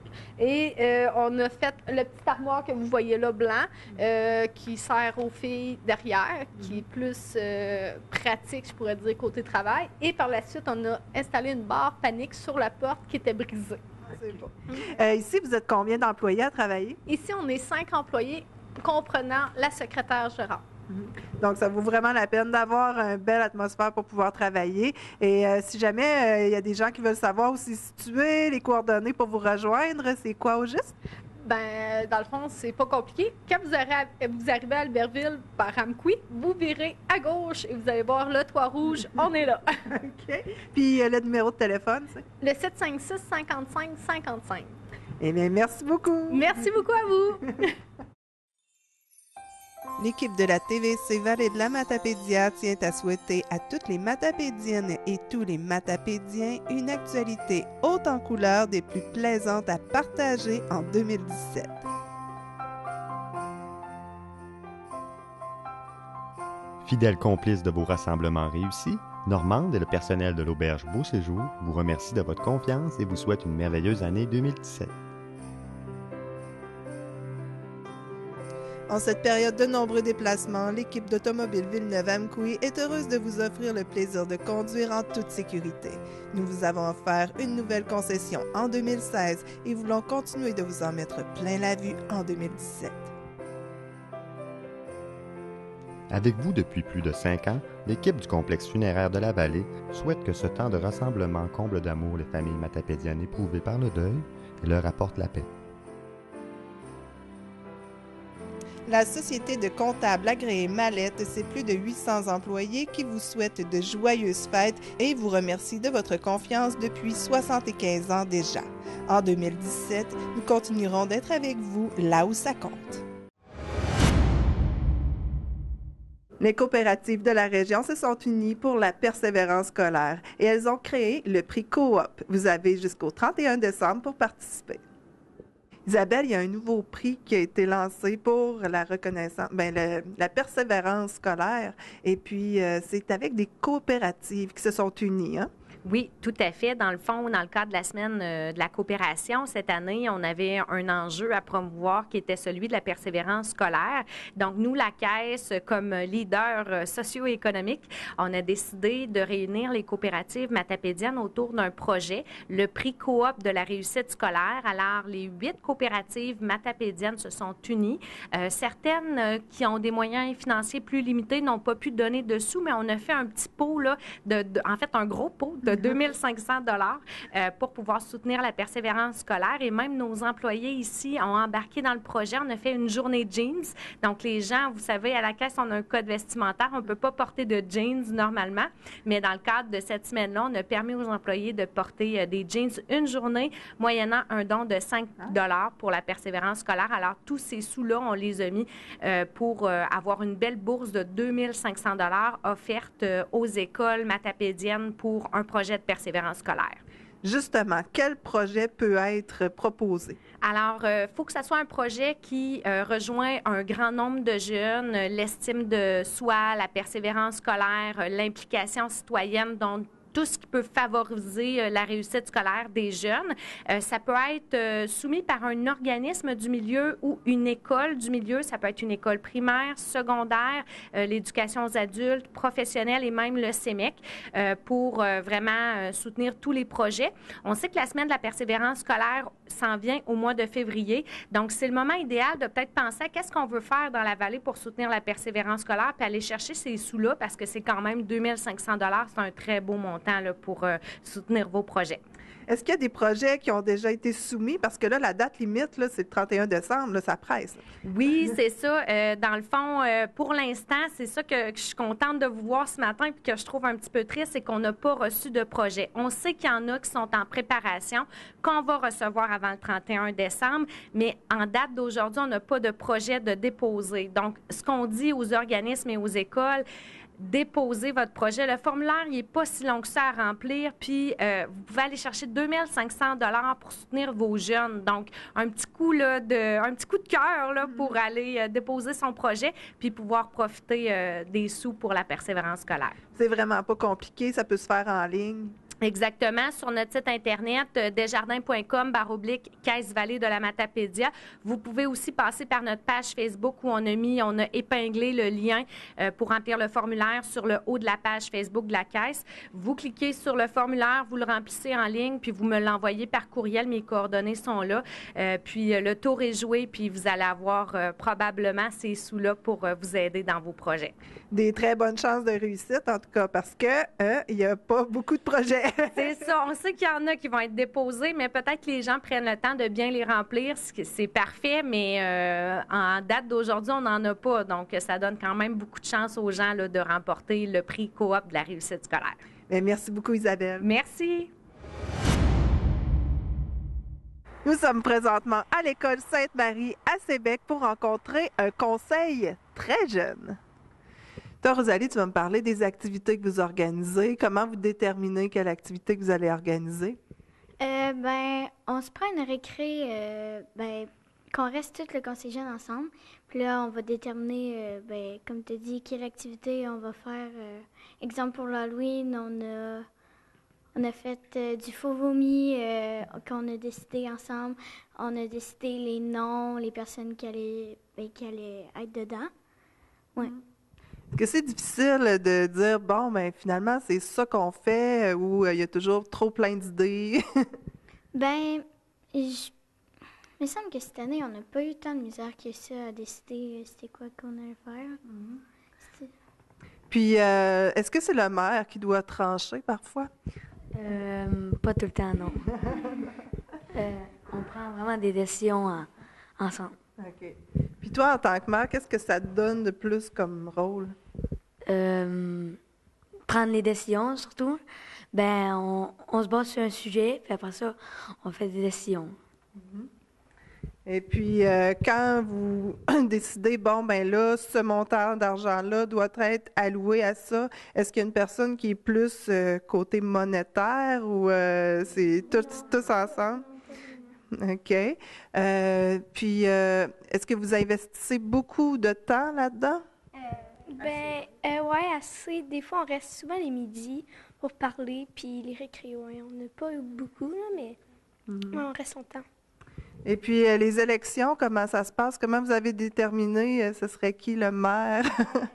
Et euh, on a fait le petit armoire que vous voyez là, blanc, euh, qui sert aux filles derrière, qui est plus euh, pratique, je pourrais dire, côté travail. Et par la suite, on a installé une barre panique sur la porte qui était brisée. C'est bon. Euh, ici, vous êtes combien d'employés à travailler? Ici, on est cinq employés, comprenant la secrétaire gérante. Donc, ça vaut vraiment la peine d'avoir une belle atmosphère pour pouvoir travailler. Et euh, si jamais il euh, y a des gens qui veulent savoir où c'est situé, les coordonnées pour vous rejoindre, c'est quoi au juste? Ben, dans le fond, c'est pas compliqué. Quand vous, aurez, vous arrivez à Albertville par Amqui, vous virez à gauche et vous allez voir le toit rouge. On est là. OK. Puis euh, le numéro de téléphone, c'est? Le sept cinq six, cinquante-cinq cinquante-cinq. Eh bien, merci beaucoup. Merci beaucoup à vous. L'équipe de la T V C Vallée de la Matapédia tient à souhaiter à toutes les Matapédiennes et tous les Matapédiens une actualité haute en couleurs des plus plaisantes à partager en deux mille dix-sept. Fidèles complices de vos rassemblements réussis, Normande et le personnel de l'auberge Beau Séjour vous remercient de votre confiance et vous souhaitent une merveilleuse année deux mille dix-sept. En cette période de nombreux déplacements, l'équipe d'Automobile Villeneuve-Amqui est heureuse de vous offrir le plaisir de conduire en toute sécurité. Nous vous avons offert une nouvelle concession en deux mille seize et voulons continuer de vous en mettre plein la vue en deux mille dix-sept. Avec vous depuis plus de cinq ans, l'équipe du complexe funéraire de la Vallée souhaite que ce temps de rassemblement comble d'amour les familles matapédiennes éprouvées par le deuil et leur apporte la paix. La société de comptables agréés Mallette, c'est plus de huit cents employés qui vous souhaitent de joyeuses fêtes et vous remercie de votre confiance depuis soixante-quinze ans déjà. En deux mille dix-sept, nous continuerons d'être avec vous là où ça compte. Les coopératives de la région se sont unies pour la persévérance scolaire et elles ont créé le prix Coop. Vous avez jusqu'au trente et un décembre pour participer. Isabelle, il y a un nouveau prix qui a été lancé pour la reconnaissance, ben le, la persévérance scolaire. Et puis, euh, c'est avec des coopératives qui se sont unies, hein? Oui, tout à fait. Dans le fond, dans le cadre de la semaine euh, de la coopération, cette année, on avait un enjeu à promouvoir qui était celui de la persévérance scolaire. Donc, nous, la Caisse, comme leader euh, socio-économique, on a décidé de réunir les coopératives matapédiennes autour d'un projet, le prix Coop de la réussite scolaire. Alors, les huit coopératives matapédiennes se sont unies. Euh, certaines euh, qui ont des moyens financiers plus limités n'ont pas pu donner de sous, mais on a fait un petit pot, là, de, de, en fait, un gros pot de deux mille cinq cents dollars euh, pour pouvoir soutenir la persévérance scolaire. Et même nos employés ici ont embarqué dans le projet. On a fait une journée jeans. Donc, les gens, vous savez, à la Caisse, on a un code vestimentaire. On ne peut pas porter de jeans normalement. Mais dans le cadre de cette semaine-là, on a permis aux employés de porter euh, des jeans une journée, moyennant un don de cinq dollars pour la persévérance scolaire. Alors, tous ces sous-là, on les a mis euh, pour euh, avoir une belle bourse de deux mille cinq cents dollars offerte euh, aux écoles matapédiennes pour un projet de persévérance scolaire. Justement, quel projet peut être proposé? Alors, il euh, faut que ce soit un projet qui euh, rejoint un grand nombre de jeunes, euh, l'estime de soi, la persévérance scolaire, euh, l'implication citoyenne, dont tout ce qui peut favoriser euh, la réussite scolaire des jeunes. Euh, ça peut être euh, soumis par un organisme du milieu ou une école du milieu. Ça peut être une école primaire, secondaire, euh, l'éducation aux adultes, professionnelle et même le C E M E C euh, pour euh, vraiment euh, soutenir tous les projets. On sait que la semaine de la persévérance scolaire s'en vient au mois de février. Donc, c'est le moment idéal de peut-être penser à qu'est-ce qu'on veut faire dans la vallée pour soutenir la persévérance scolaire puis aller chercher ces sous-là parce que c'est quand même deux mille cinq cents dollars. C'est un très beau montant là, pour euh, soutenir vos projets. Est-ce qu'il y a des projets qui ont déjà été soumis? Parce que là, la date limite, là, c'est le trente et un décembre, là, ça presse. Oui, c'est ça. Euh, dans le fond, euh, pour l'instant, c'est ça que, que je suis contente de vous voir ce matin et que je trouve un petit peu triste, c'est qu'on n'a pas reçu de projet. On sait qu'il y en a qui sont en préparation, qu'on va recevoir avant le trente et un décembre, mais en date d'aujourd'hui, on n'a pas de projet de déposer. Donc, ce qu'on dit aux organismes et aux écoles, déposer votre projet. Le formulaire, il n'est pas si long que ça à remplir, puis euh, vous pouvez aller chercher deux mille cinq cents dollars pour soutenir vos jeunes. Donc, un petit coup, là, de, un petit coup de cœur là, pour aller euh, déposer son projet, puis pouvoir profiter euh, des sous pour la persévérance scolaire. C'est vraiment pas compliqué, ça peut se faire en ligne. Exactement. Sur notre site Internet, euh, desjardins point com, barre oblique, Caisse Vallée de la Matapédia. Vous pouvez aussi passer par notre page Facebook où on a mis, on a épinglé le lien euh, pour remplir le formulaire sur le haut de la page Facebook de la Caisse. Vous cliquez sur le formulaire, vous le remplissez en ligne, puis vous me l'envoyez par courriel. Mes coordonnées sont là. Euh, puis euh, le tour est joué, puis vous allez avoir euh, probablement ces sous-là pour euh, vous aider dans vos projets. Des très bonnes chances de réussite, en tout cas, parce que euh, il n'y a pas beaucoup de projets. C'est ça. On sait qu'il y en a qui vont être déposés, mais peut-être que les gens prennent le temps de bien les remplir. C'est parfait, mais euh, en date d'aujourd'hui, on n'en a pas. Donc, ça donne quand même beaucoup de chance aux gens là, de remporter le prix coop de la réussite scolaire. Bien, merci beaucoup, Isabelle. Merci. Nous sommes présentement à l'école Sainte-Marie à Sébec pour rencontrer un conseil très jeune. Toi, Rosalie, tu vas me parler des activités que vous organisez. Comment vous déterminez quelle activité que vous allez organiser? Euh, ben, on se prend une récré, euh, ben, qu'on reste tout le conseil jeune ensemble. Puis là, on va déterminer, euh, ben, comme tu as dit, quelle activité on va faire. Euh, exemple, pour l'Halloween, on a, on a fait euh, du faux vomi euh, qu'on a décidé ensemble. On a décidé les noms, les personnes qui allaient, ben, qui allaient être dedans. Ouais. Mm. Est-ce que c'est difficile de dire, bon, ben finalement, c'est ça qu'on fait ou il euh, y a toujours trop plein d'idées? Ben, je... il me semble que cette année, on n'a pas eu tant de misère que ça à décider c'était quoi qu'on allait faire. Mm-hmm. Puis, euh, est-ce que c'est le maire qui doit trancher parfois? Euh, pas tout le temps, non. euh, on prend vraiment des décisions en, ensemble. OK. Puis toi, en tant que maire, qu'est-ce que ça te donne de plus comme rôle? Euh, prendre les décisions, surtout. Ben, on, on se base sur un sujet, puis après ça, on fait des décisions. Mm-hmm. Et puis, euh, quand vous décidez, bon, ben là, ce montant d'argent-là doit être alloué à ça, est-ce qu'il y a une personne qui est plus euh, côté monétaire ou euh, c'est tous, tous ensemble? OK. Euh, puis, euh, est-ce que vous investissez beaucoup de temps là-dedans? Euh, ben, euh, ouais, assez. Des fois, on reste souvent les midis pour parler, puis les récré, ouais, on n'a pas eu beaucoup, là, mais mm-hmm. ouais, on reste longtemps. Et puis, euh, les élections, comment ça se passe? Comment vous avez déterminé euh, ce serait qui le maire?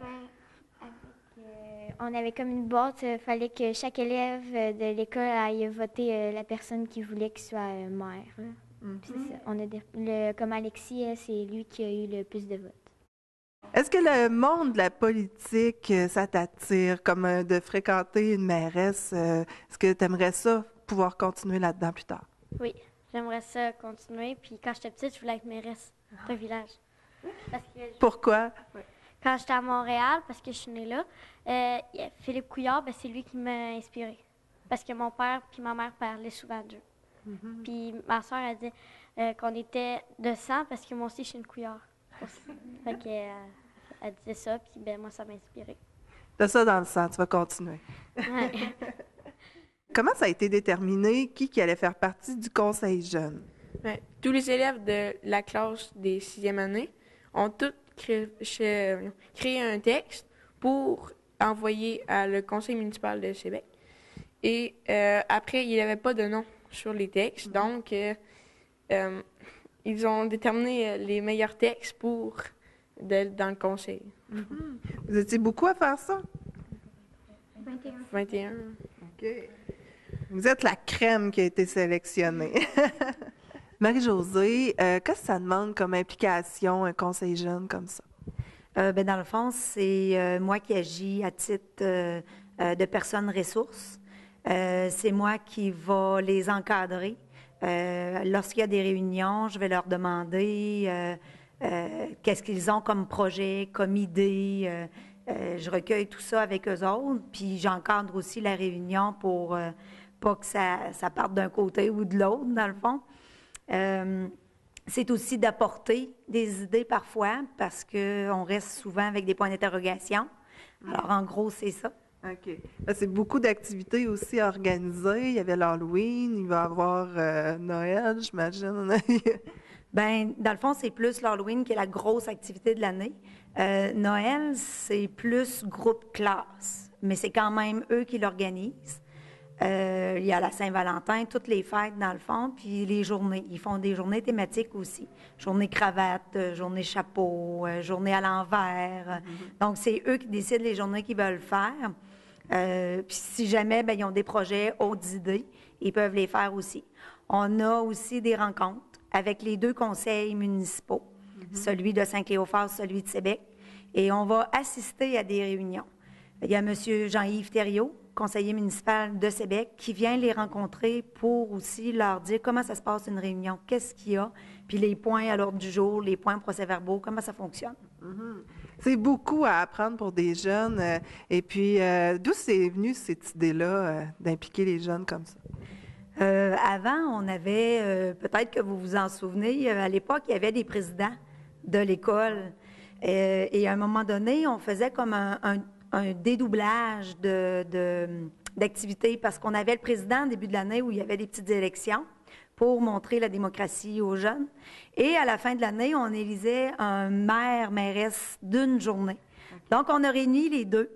On avait comme une boîte, il fallait que chaque élève de l'école aille voter euh, la personne qui voulait qu'il soit euh, maire. Mm-hmm. Puis c'est ça. On a de, le, comme Alexis, c'est lui qui a eu le plus de votes. Est-ce que le monde de la politique, ça t'attire, comme euh, de fréquenter une mairesse? Euh, est-ce que tu aimerais ça, pouvoir continuer là-dedans plus tard? Oui, j'aimerais ça continuer. Puis quand j'étais petite, je voulais être mairesse d'un village. Parce que je... Pourquoi? Oui. Quand j'étais à Montréal, parce que je suis née là, euh, Philippe Couillard, ben, c'est lui qui m'a inspirée. Parce que mon père puis ma mère parlaient souvent d'eux. Mm-hmm. Puis ma soeur a dit euh, qu'on était de sang parce que moi aussi, je suis une Couillard. Fait que, euh, elle disait ça, puis ben, moi, ça m'a inspirée. T'as ça dans le sang, tu vas continuer. Ouais. comment ça a été déterminé qui, qui allait faire partie du conseil jeune? Bien, tous les élèves de la classe des sixième années ont tous créé, créé un texte pour envoyer à le conseil municipal de Québec. Et euh, après, il n'y avait pas de nom sur les textes, donc euh, euh, ils ont déterminé les meilleurs textes pour de, dans le conseil. Mm-hmm. Vous étiez beaucoup à faire ça? vingt et un. vingt et un. OK. Vous êtes la crème qui a été sélectionnée. Marie-Josée, euh, qu'est-ce que ça demande comme implication, un conseil jeune comme ça? Euh, ben, dans le fond, c'est euh, moi qui agis à titre euh, euh, de personne ressource. Euh, c'est moi qui va les encadrer. Euh, lorsqu'il y a des réunions, je vais leur demander euh, euh, qu'est-ce qu'ils ont comme projet, comme idée. Euh, euh, je recueille tout ça avec eux autres, puis j'encadre aussi la réunion pour euh, pas que ça, ça parte d'un côté ou de l'autre, dans le fond. Euh, c'est aussi d'apporter des idées parfois, parce qu'on reste souvent avec des points d'interrogation. Alors, en gros, c'est ça. OK. C'est beaucoup d'activités aussi organisées. Il y avait l'Halloween, il va y avoir euh, Noël, j'imagine. Bien, dans le fond, c'est plus l'Halloween qui est la grosse activité de l'année. Euh, Noël, c'est plus groupe classe, mais c'est quand même eux qui l'organisent. Euh, il y a la Saint-Valentin, toutes les fêtes dans le fond, puis les journées. Ils font des journées thématiques aussi. Journée cravate, euh, journée chapeau, euh, journée à l'envers. Mm-hmm. Donc, c'est eux qui décident les journées qu'ils veulent faire. Euh, puis si jamais ben, ils ont des projets, autres idées, ils peuvent les faire aussi. On a aussi des rencontres avec les deux conseils municipaux, mm-hmm. celui de Saint-Cléophas, celui de Sébec, et on va assister à des réunions. Il y a M. Jean-Yves Thériault, conseiller municipal de Sébec, qui vient les rencontrer pour aussi leur dire comment ça se passe une réunion, qu'est-ce qu'il y a, puis les points à l'ordre du jour, les points procès-verbaux, comment ça fonctionne. Mm-hmm. C'est beaucoup à apprendre pour des jeunes. Euh, et puis, euh, d'où c'est venu cette idée-là euh, d'impliquer les jeunes comme ça? Euh, avant, on avait, euh, peut-être que vous vous en souvenez, euh, à l'époque, il y avait des présidents de l'école. Euh, et à un moment donné, on faisait comme un, un, un dédoublage de, de, d'activités parce qu'on avait le président au début de l'année où il y avait des petites élections pour montrer la démocratie aux jeunes. Et à la fin de l'année, on élisait un maire, mairesse d'une journée. Donc, on a réuni les deux.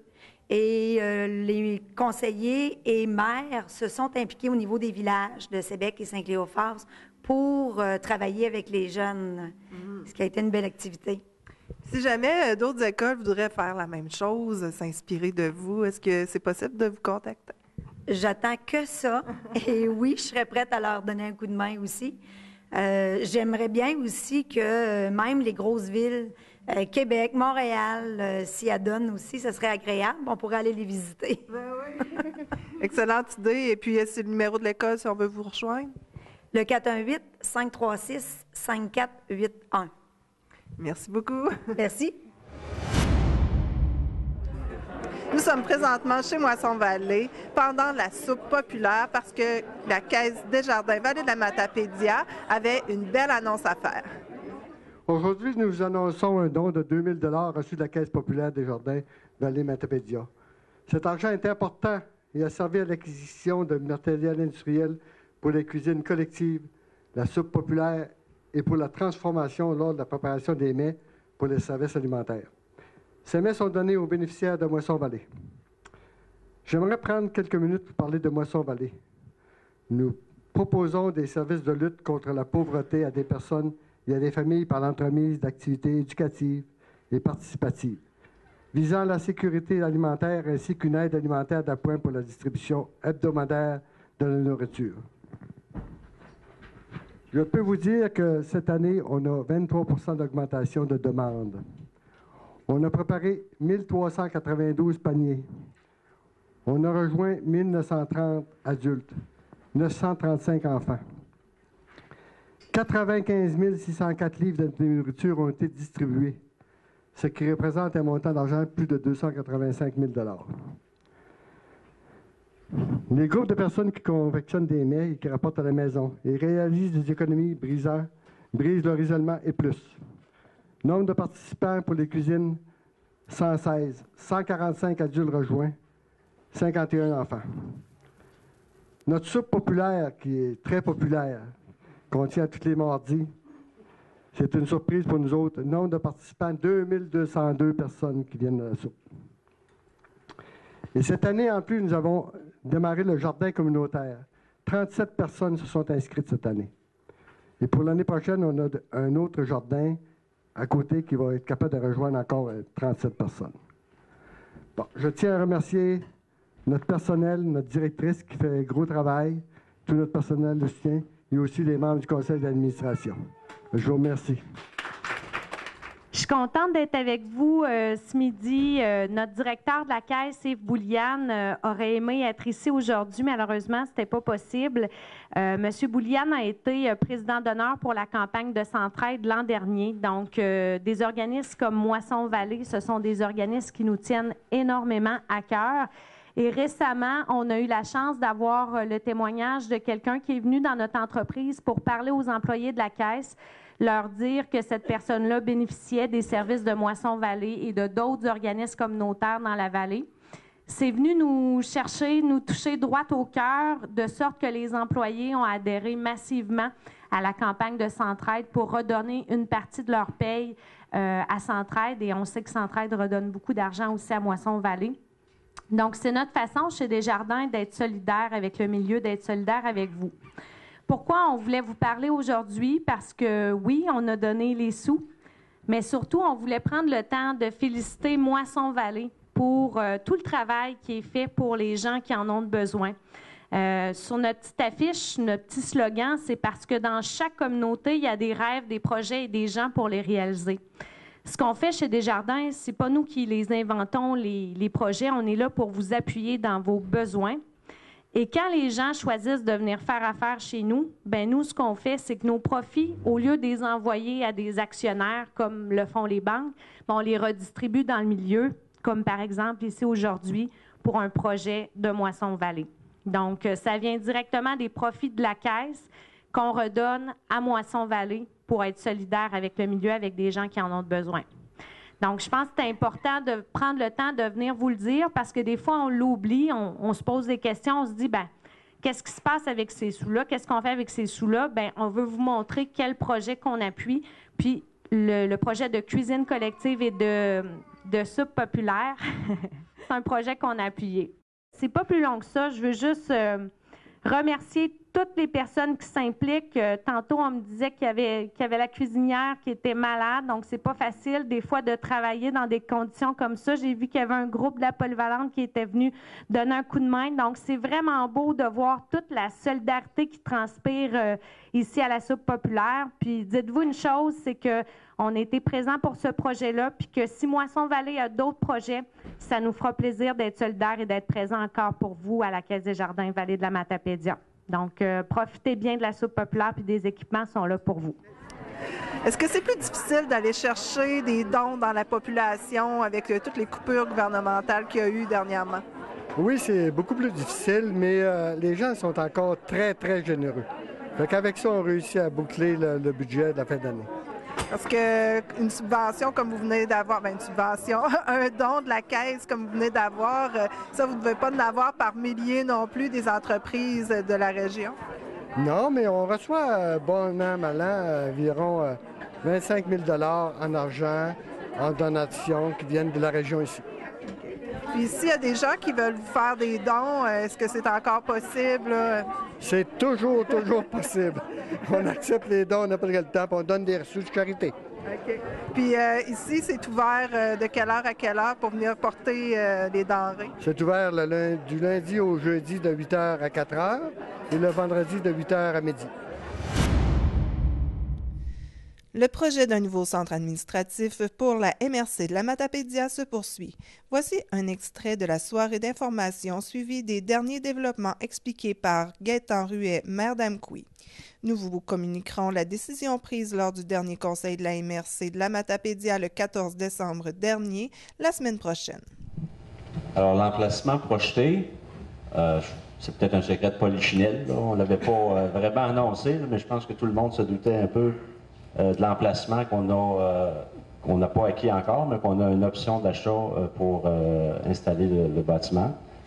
Et euh, les conseillers et maires se sont impliqués au niveau des villages de Sébec et Saint-Cléophas pour euh, travailler avec les jeunes, mmh. ce qui a été une belle activité. Si jamais euh, d'autres écoles voudraient faire la même chose, s'inspirer de vous, est-ce que c'est possible de vous contacter? J'attends que ça. Et oui, je serais prête à leur donner un coup de main aussi. Euh, j'aimerais bien aussi que euh, même les grosses villes, euh, Québec, Montréal, euh, s'y adonnent aussi, ce serait agréable. On pourrait aller les visiter. Ben oui. Excellente idée. Et puis, c'est le numéro de l'école si on veut vous rejoindre? Le quatre un huit, cinq trois six, cinq quatre huit un. Merci beaucoup. Merci. Nous sommes présentement chez Moisson-Vallée pendant la soupe populaire parce que la Caisse Desjardins Vallée de la Matapédia avait une belle annonce à faire. Aujourd'hui, nous vous annonçons un don de deux mille dollars reçu de la Caisse populaire Desjardins Vallée Matapédia. Cet argent est important et a servi à l'acquisition de matériel industriel pour les cuisines collectives, la soupe populaire et pour la transformation lors de la préparation des mets pour les services alimentaires. Ces mets sont donnés aux bénéficiaires de Moisson-Vallée. J'aimerais prendre quelques minutes pour parler de Moisson-Vallée. Nous proposons des services de lutte contre la pauvreté à des personnes et à des familles par l'entremise d'activités éducatives et participatives, visant la sécurité alimentaire ainsi qu'une aide alimentaire d'appoint pour la distribution hebdomadaire de la nourriture. Je peux vous dire que cette année, on a vingt-trois pour cent d'augmentation de demande. On a préparé mille trois cent quatre-vingt-douze paniers. On a rejoint mille neuf cent trente adultes, neuf cent trente-cinq enfants. quatre-vingt-quinze mille six cent quatre livres de nourriture ont été distribués, ce qui représente un montant d'argent de plus de deux cent quatre-vingt-cinq mille dollars. Les groupes de personnes qui confectionnent des mets et qui rapportent à la maison et réalisent des économies brisant, brisent leur isolement et plus. Nombre de participants pour les cuisines, cent seize, cent quarante-cinq adultes rejoints, cinquante et un enfants. Notre soupe populaire, qui est très populaire, qu'on tient tous les mardis, c'est une surprise pour nous autres. Nombre de participants, deux mille deux cent deux personnes qui viennent à la soupe. Et cette année, en plus, nous avons démarré le jardin communautaire. trente-sept personnes se sont inscrites cette année. Et pour l'année prochaine, on a un autre jardin à côté qui va être capable de rejoindre encore trente-sept personnes. Bon, je tiens à remercier notre personnel, notre directrice qui fait un gros travail, tout notre personnel le soutien, et aussi les membres du conseil d'administration. Je vous remercie. Je suis contente d'être avec vous euh, ce midi. Euh, notre directeur de la Caisse, Yves Bouliane, euh, aurait aimé être ici aujourd'hui. Malheureusement, ce n'était pas possible. Euh, Monsieur Bouliane a été euh, président d'honneur pour la campagne de Centraide l'an dernier. Donc, euh, des organismes comme Moisson Vallée, ce sont des organismes qui nous tiennent énormément à cœur. Et récemment, on a eu la chance d'avoir euh, le témoignage de quelqu'un qui est venu dans notre entreprise pour parler aux employés de la Caisse, leur dire que cette personne-là bénéficiait des services de Moisson Vallée et de d'autres organismes communautaires dans la vallée. C'est venu nous chercher, nous toucher droit au cœur, de sorte que les employés ont adhéré massivement à la campagne de Centraide pour redonner une partie de leur paye euh, à Centraide. Et on sait que Centraide redonne beaucoup d'argent aussi à Moisson Vallée. Donc, c'est notre façon chez Desjardins d'être solidaire avec le milieu, d'être solidaire avec vous. Pourquoi on voulait vous parler aujourd'hui? Parce que, oui, on a donné les sous, mais surtout, on voulait prendre le temps de féliciter Moisson Vallée pour euh, tout le travail qui est fait pour les gens qui en ont besoin. Euh, sur notre petite affiche, notre petit slogan, c'est parce que dans chaque communauté, il y a des rêves, des projets et des gens pour les réaliser. Ce qu'on fait chez Desjardins, c'est pas nous qui les inventons, les, les projets. On est là pour vous appuyer dans vos besoins. Et quand les gens choisissent de venir faire affaire chez nous, ben nous, ce qu'on fait, c'est que nos profits, au lieu de les envoyer à des actionnaires comme le font les banques, ben on les redistribue dans le milieu, comme par exemple ici aujourd'hui pour un projet de Moisson Vallée. Donc, ça vient directement des profits de la Caisse qu'on redonne à Moisson Vallée pour être solidaire avec le milieu, avec des gens qui en ont besoin. Donc, je pense que c'est important de prendre le temps de venir vous le dire parce que des fois, on l'oublie, on, on se pose des questions, on se dit, bien, qu'est-ce qui se passe avec ces sous-là? Qu'est-ce qu'on fait avec ces sous-là? Bien, on veut vous montrer quel projet qu'on appuie. Puis, le, le projet de cuisine collective et de, de soupe populaire, c'est un projet qu'on a appuyé. C'est pas plus long que ça. Je veux juste euh, remercier toutes les personnes qui s'impliquent. Euh, tantôt, on me disait qu'il y avait, qu'il y avait la cuisinière qui était malade, donc c'est pas facile des fois de travailler dans des conditions comme ça. J'ai vu qu'il y avait un groupe de la polyvalente qui était venu donner un coup de main. Donc, c'est vraiment beau de voir toute la solidarité qui transpire euh, ici à la soupe populaire. Puis, dites-vous une chose, c'est que on a été présent pour ce projet-là, puis que si Moisson Vallée a d'autres projets, ça nous fera plaisir d'être solidaires et d'être présents encore pour vous à la Caisse des Jardins Vallée de la Matapédia. Donc, euh, profitez bien de la soupe populaire, puis des équipements sont là pour vous. Est-ce que c'est plus difficile d'aller chercher des dons dans la population avec euh, toutes les coupures gouvernementales qu'il y a eu dernièrement? Oui, c'est beaucoup plus difficile, mais euh, les gens sont encore très, très généreux. Fait qu'avec ça, on réussit à boucler le, le budget de la fin d'année. Parce qu'une subvention comme vous venez d'avoir, bien une subvention, un don de la Caisse comme vous venez d'avoir, ça, vous ne devez pas en avoir par milliers non plus des entreprises de la région? Non, mais on reçoit, euh, bon an, mal an, environ euh, vingt-cinq mille dollars en argent, en donation, qui viennent de la région ici. Puis s'il y a des gens qui veulent vous faire des dons, est-ce que c'est encore possible? C'est toujours, toujours possible. On accepte les dons n'importe quel temps, puis on donne des reçus de charité. OK. Puis euh, ici, c'est ouvert euh, de quelle heure à quelle heure pour venir porter euh, les denrées? C'est ouvert le lundi, du lundi au jeudi de huit heures à quatre heures et le vendredi de huit heures à midi. Le projet d'un nouveau centre administratif pour la M R C de la Matapédia se poursuit. Voici un extrait de la soirée d'information suivie des derniers développements expliqués par Gaétan Ruet, maire d'Amqui. Nous vous communiquerons la décision prise lors du dernier conseil de la M R C de la Matapédia le quatorze décembre dernier, la semaine prochaine. Alors, l'emplacement projeté, euh, c'est peut-être un secret de polichinelle. Là. On ne l'avait pas euh, vraiment annoncé, là, mais je pense que tout le monde se doutait un peu Euh, de l'emplacement qu'on a euh, qu'on n'a pas acquis encore, mais qu'on a une option d'achat euh, pour euh, installer le, le bâtiment.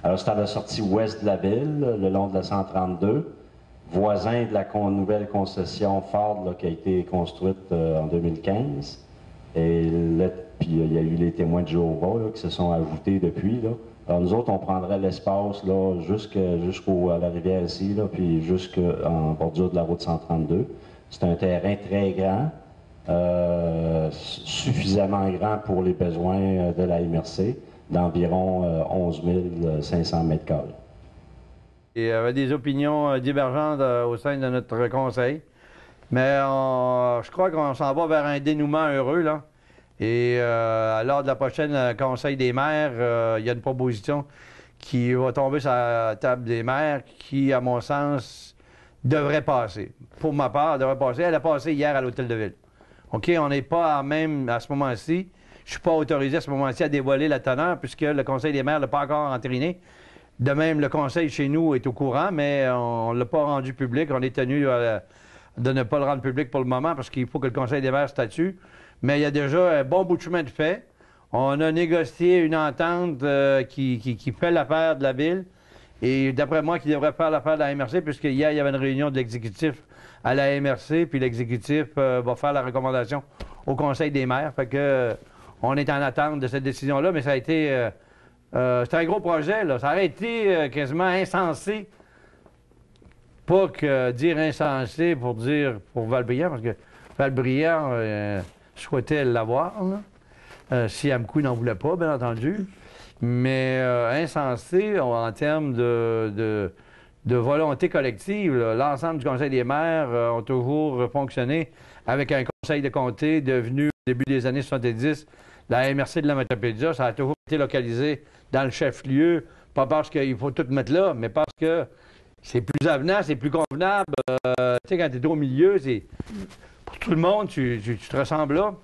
Alors, c'est à la sortie ouest de la ville, le long de la cent trente-deux, voisin de la con nouvelle concession Ford là, qui a été construite euh, en deux mille quinze. Et là, puis il y a eu les témoins de Jéhovah là, qui se sont ajoutés depuis. Là. Alors, nous autres, on prendrait l'espace là, jusqu'à la rivière ici, là, puis jusqu'en bordure de la route cent trente-deux. C'est un terrain très grand, euh, suffisamment grand pour les besoins de la M R C, d'environ euh, onze mille cinq cents mètres carrés. Il y avait des opinions euh, divergentes euh, au sein de notre conseil, mais on, je crois qu'on s'en va vers un dénouement heureux, là. Et euh, lors de la prochaine conseil des maires, euh, il y a une proposition qui va tomber sur la table des maires qui, à mon sens, devrait passer. Pour ma part, devrait passer. Elle a passé hier à l'Hôtel de Ville. OK, on n'est pas même à ce moment-ci. Je ne suis pas autorisé à ce moment-ci à dévoiler la teneur puisque le conseil des maires ne l'a pas encore entériné. De même, le conseil chez nous est au courant, mais on ne l'a pas rendu public. On est tenu euh, de ne pas le rendre public pour le moment parce qu'il faut que le conseil des maires statue. Mais il y a déjà un bon bout de chemin de fait. On a négocié une entente euh, qui, qui, qui fait l'affaire de la ville et d'après moi, qui devrait faire l'affaire de la M R C puisque hier, il y avait une réunion de l'exécutif à la M R C, puis l'exécutif euh, va faire la recommandation au conseil des maires. Fait que euh, on est en attente de cette décision-là, mais ça a été... Euh, euh, c'est un gros projet, là. Ça aurait été euh, quasiment insensé. Pas que dire insensé pour dire pour Valbriand, parce que Valbriand euh, souhaitait l'avoir, euh, si Amcou n'en voulait pas, bien entendu. Mais euh, insensé en termes de, de, de volonté collective. L'ensemble du Conseil des maires euh, ont toujours fonctionné avec un conseil de comté devenu, au début des années soixante-dix, la M R C de la Matapédia. Ça a toujours été localisé dans le chef-lieu, pas parce qu'il faut tout mettre là, mais parce que c'est plus avenant, c'est plus convenable. Euh, tu sais, quand tu es au milieu, c'est pour tout le monde, tu, tu, tu te ressembles là.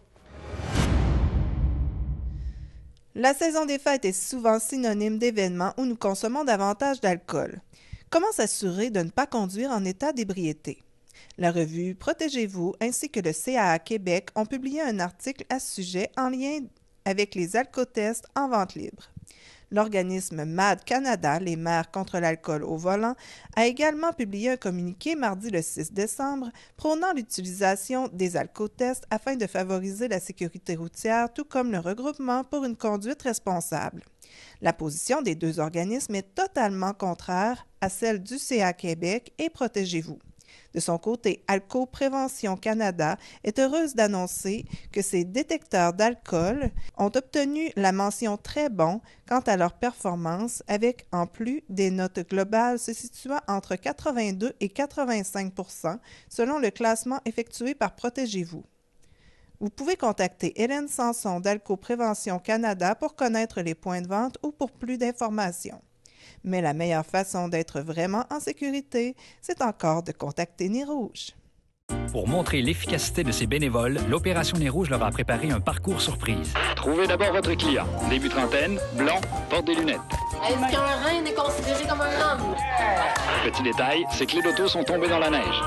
La saison des fêtes est souvent synonyme d'événements où nous consommons davantage d'alcool. Comment s'assurer de ne pas conduire en état d'ébriété? La revue Protégez-vous ainsi que le C A A Québec ont publié un article à ce sujet en lien avec les alcotests en vente libre. L'organisme M A D Canada, les maires contre l'alcool au volant, a également publié un communiqué mardi le six décembre prônant l'utilisation des alcotests afin de favoriser la sécurité routière, tout comme le regroupement pour une conduite responsable. La position des deux organismes est totalement contraire à celle du C A A Québec et Protégez-vous. De son côté, Alco Prévention Canada est heureuse d'annoncer que ses détecteurs d'alcool ont obtenu la mention très bon quant à leur performance avec en plus des notes globales se situant entre quatre-vingt-deux et quatre-vingt-cinq pour cent selon le classement effectué par Protégez-vous. Vous pouvez contacter Hélène Sanson d'Alco Prévention Canada pour connaître les points de vente ou pour plus d'informations. Mais la meilleure façon d'être vraiment en sécurité, c'est encore de contacter Nez Rouge. Pour montrer l'efficacité de ses bénévoles, l'Opération Nez Rouge leur a préparé un parcours surprise. Trouvez d'abord votre client. Début trentaine, blond, porte des lunettes. Est-ce qu'un reine est considéré comme un homme? Petit détail, ses clés d'auto sont tombées dans la neige.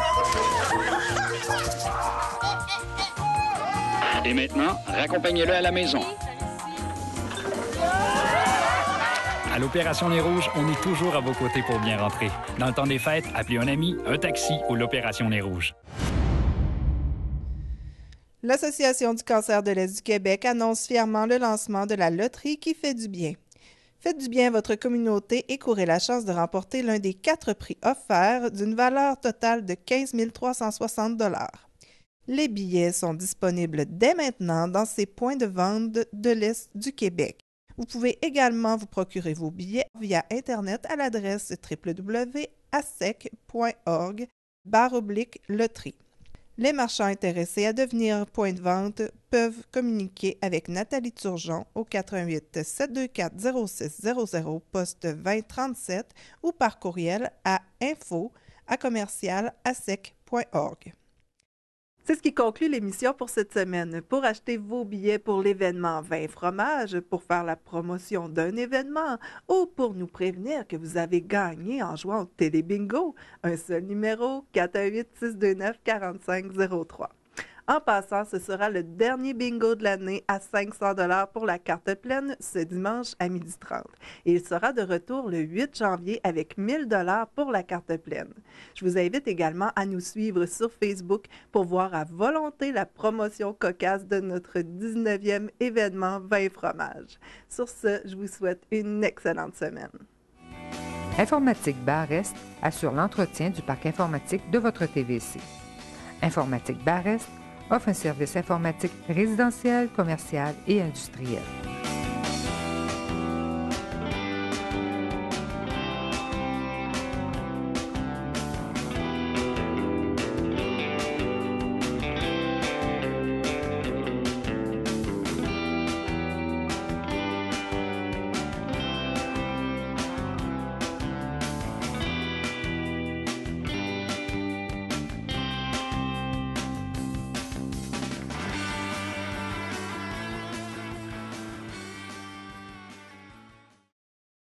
Et maintenant, raccompagnez-le à la maison. À l'Opération Nez Rouge, on est toujours à vos côtés pour bien rentrer. Dans le temps des fêtes, appelez un ami, un taxi ou l'Opération Nez Rouge. L'Association du cancer de l'Est du Québec annonce fièrement le lancement de la loterie qui fait du bien. Faites du bien à votre communauté et courez la chance de remporter l'un des quatre prix offerts d'une valeur totale de quinze mille trois cent soixante dollars. Les billets sont disponibles dès maintenant dans ces points de vente de l'Est du Québec. Vous pouvez également vous procurer vos billets via Internet à l'adresse w w w point a s e c point org barre oblique loterie. Les marchands intéressés à devenir point de vente peuvent communiquer avec Nathalie Turgeon au quatre un huit, sept deux quatre, zéro six zéro zéro, poste vingt trente-sept ou par courriel à info à commercial a s e c point org. C'est ce qui conclut l'émission pour cette semaine. Pour acheter vos billets pour l'événement vingt fromages, pour faire la promotion d'un événement ou pour nous prévenir que vous avez gagné en jouant au Télébingo, un seul numéro, quatre un huit, six deux neuf, quatre cinq zéro trois. En passant, ce sera le dernier bingo de l'année à cinq cents dollars pour la carte pleine ce dimanche à midi trente. Et il sera de retour le huit janvier avec mille dollars pour la carte pleine. Je vous invite également à nous suivre sur Facebook pour voir à volonté la promotion cocasse de notre dix-neuvième événement Vin Fromage. Sur ce, je vous souhaite une excellente semaine. Informatique Bar-Est assure l'entretien du parc informatique de votre T V C. Informatique Bar-Est offre un service informatique résidentiel, commercial et industriel.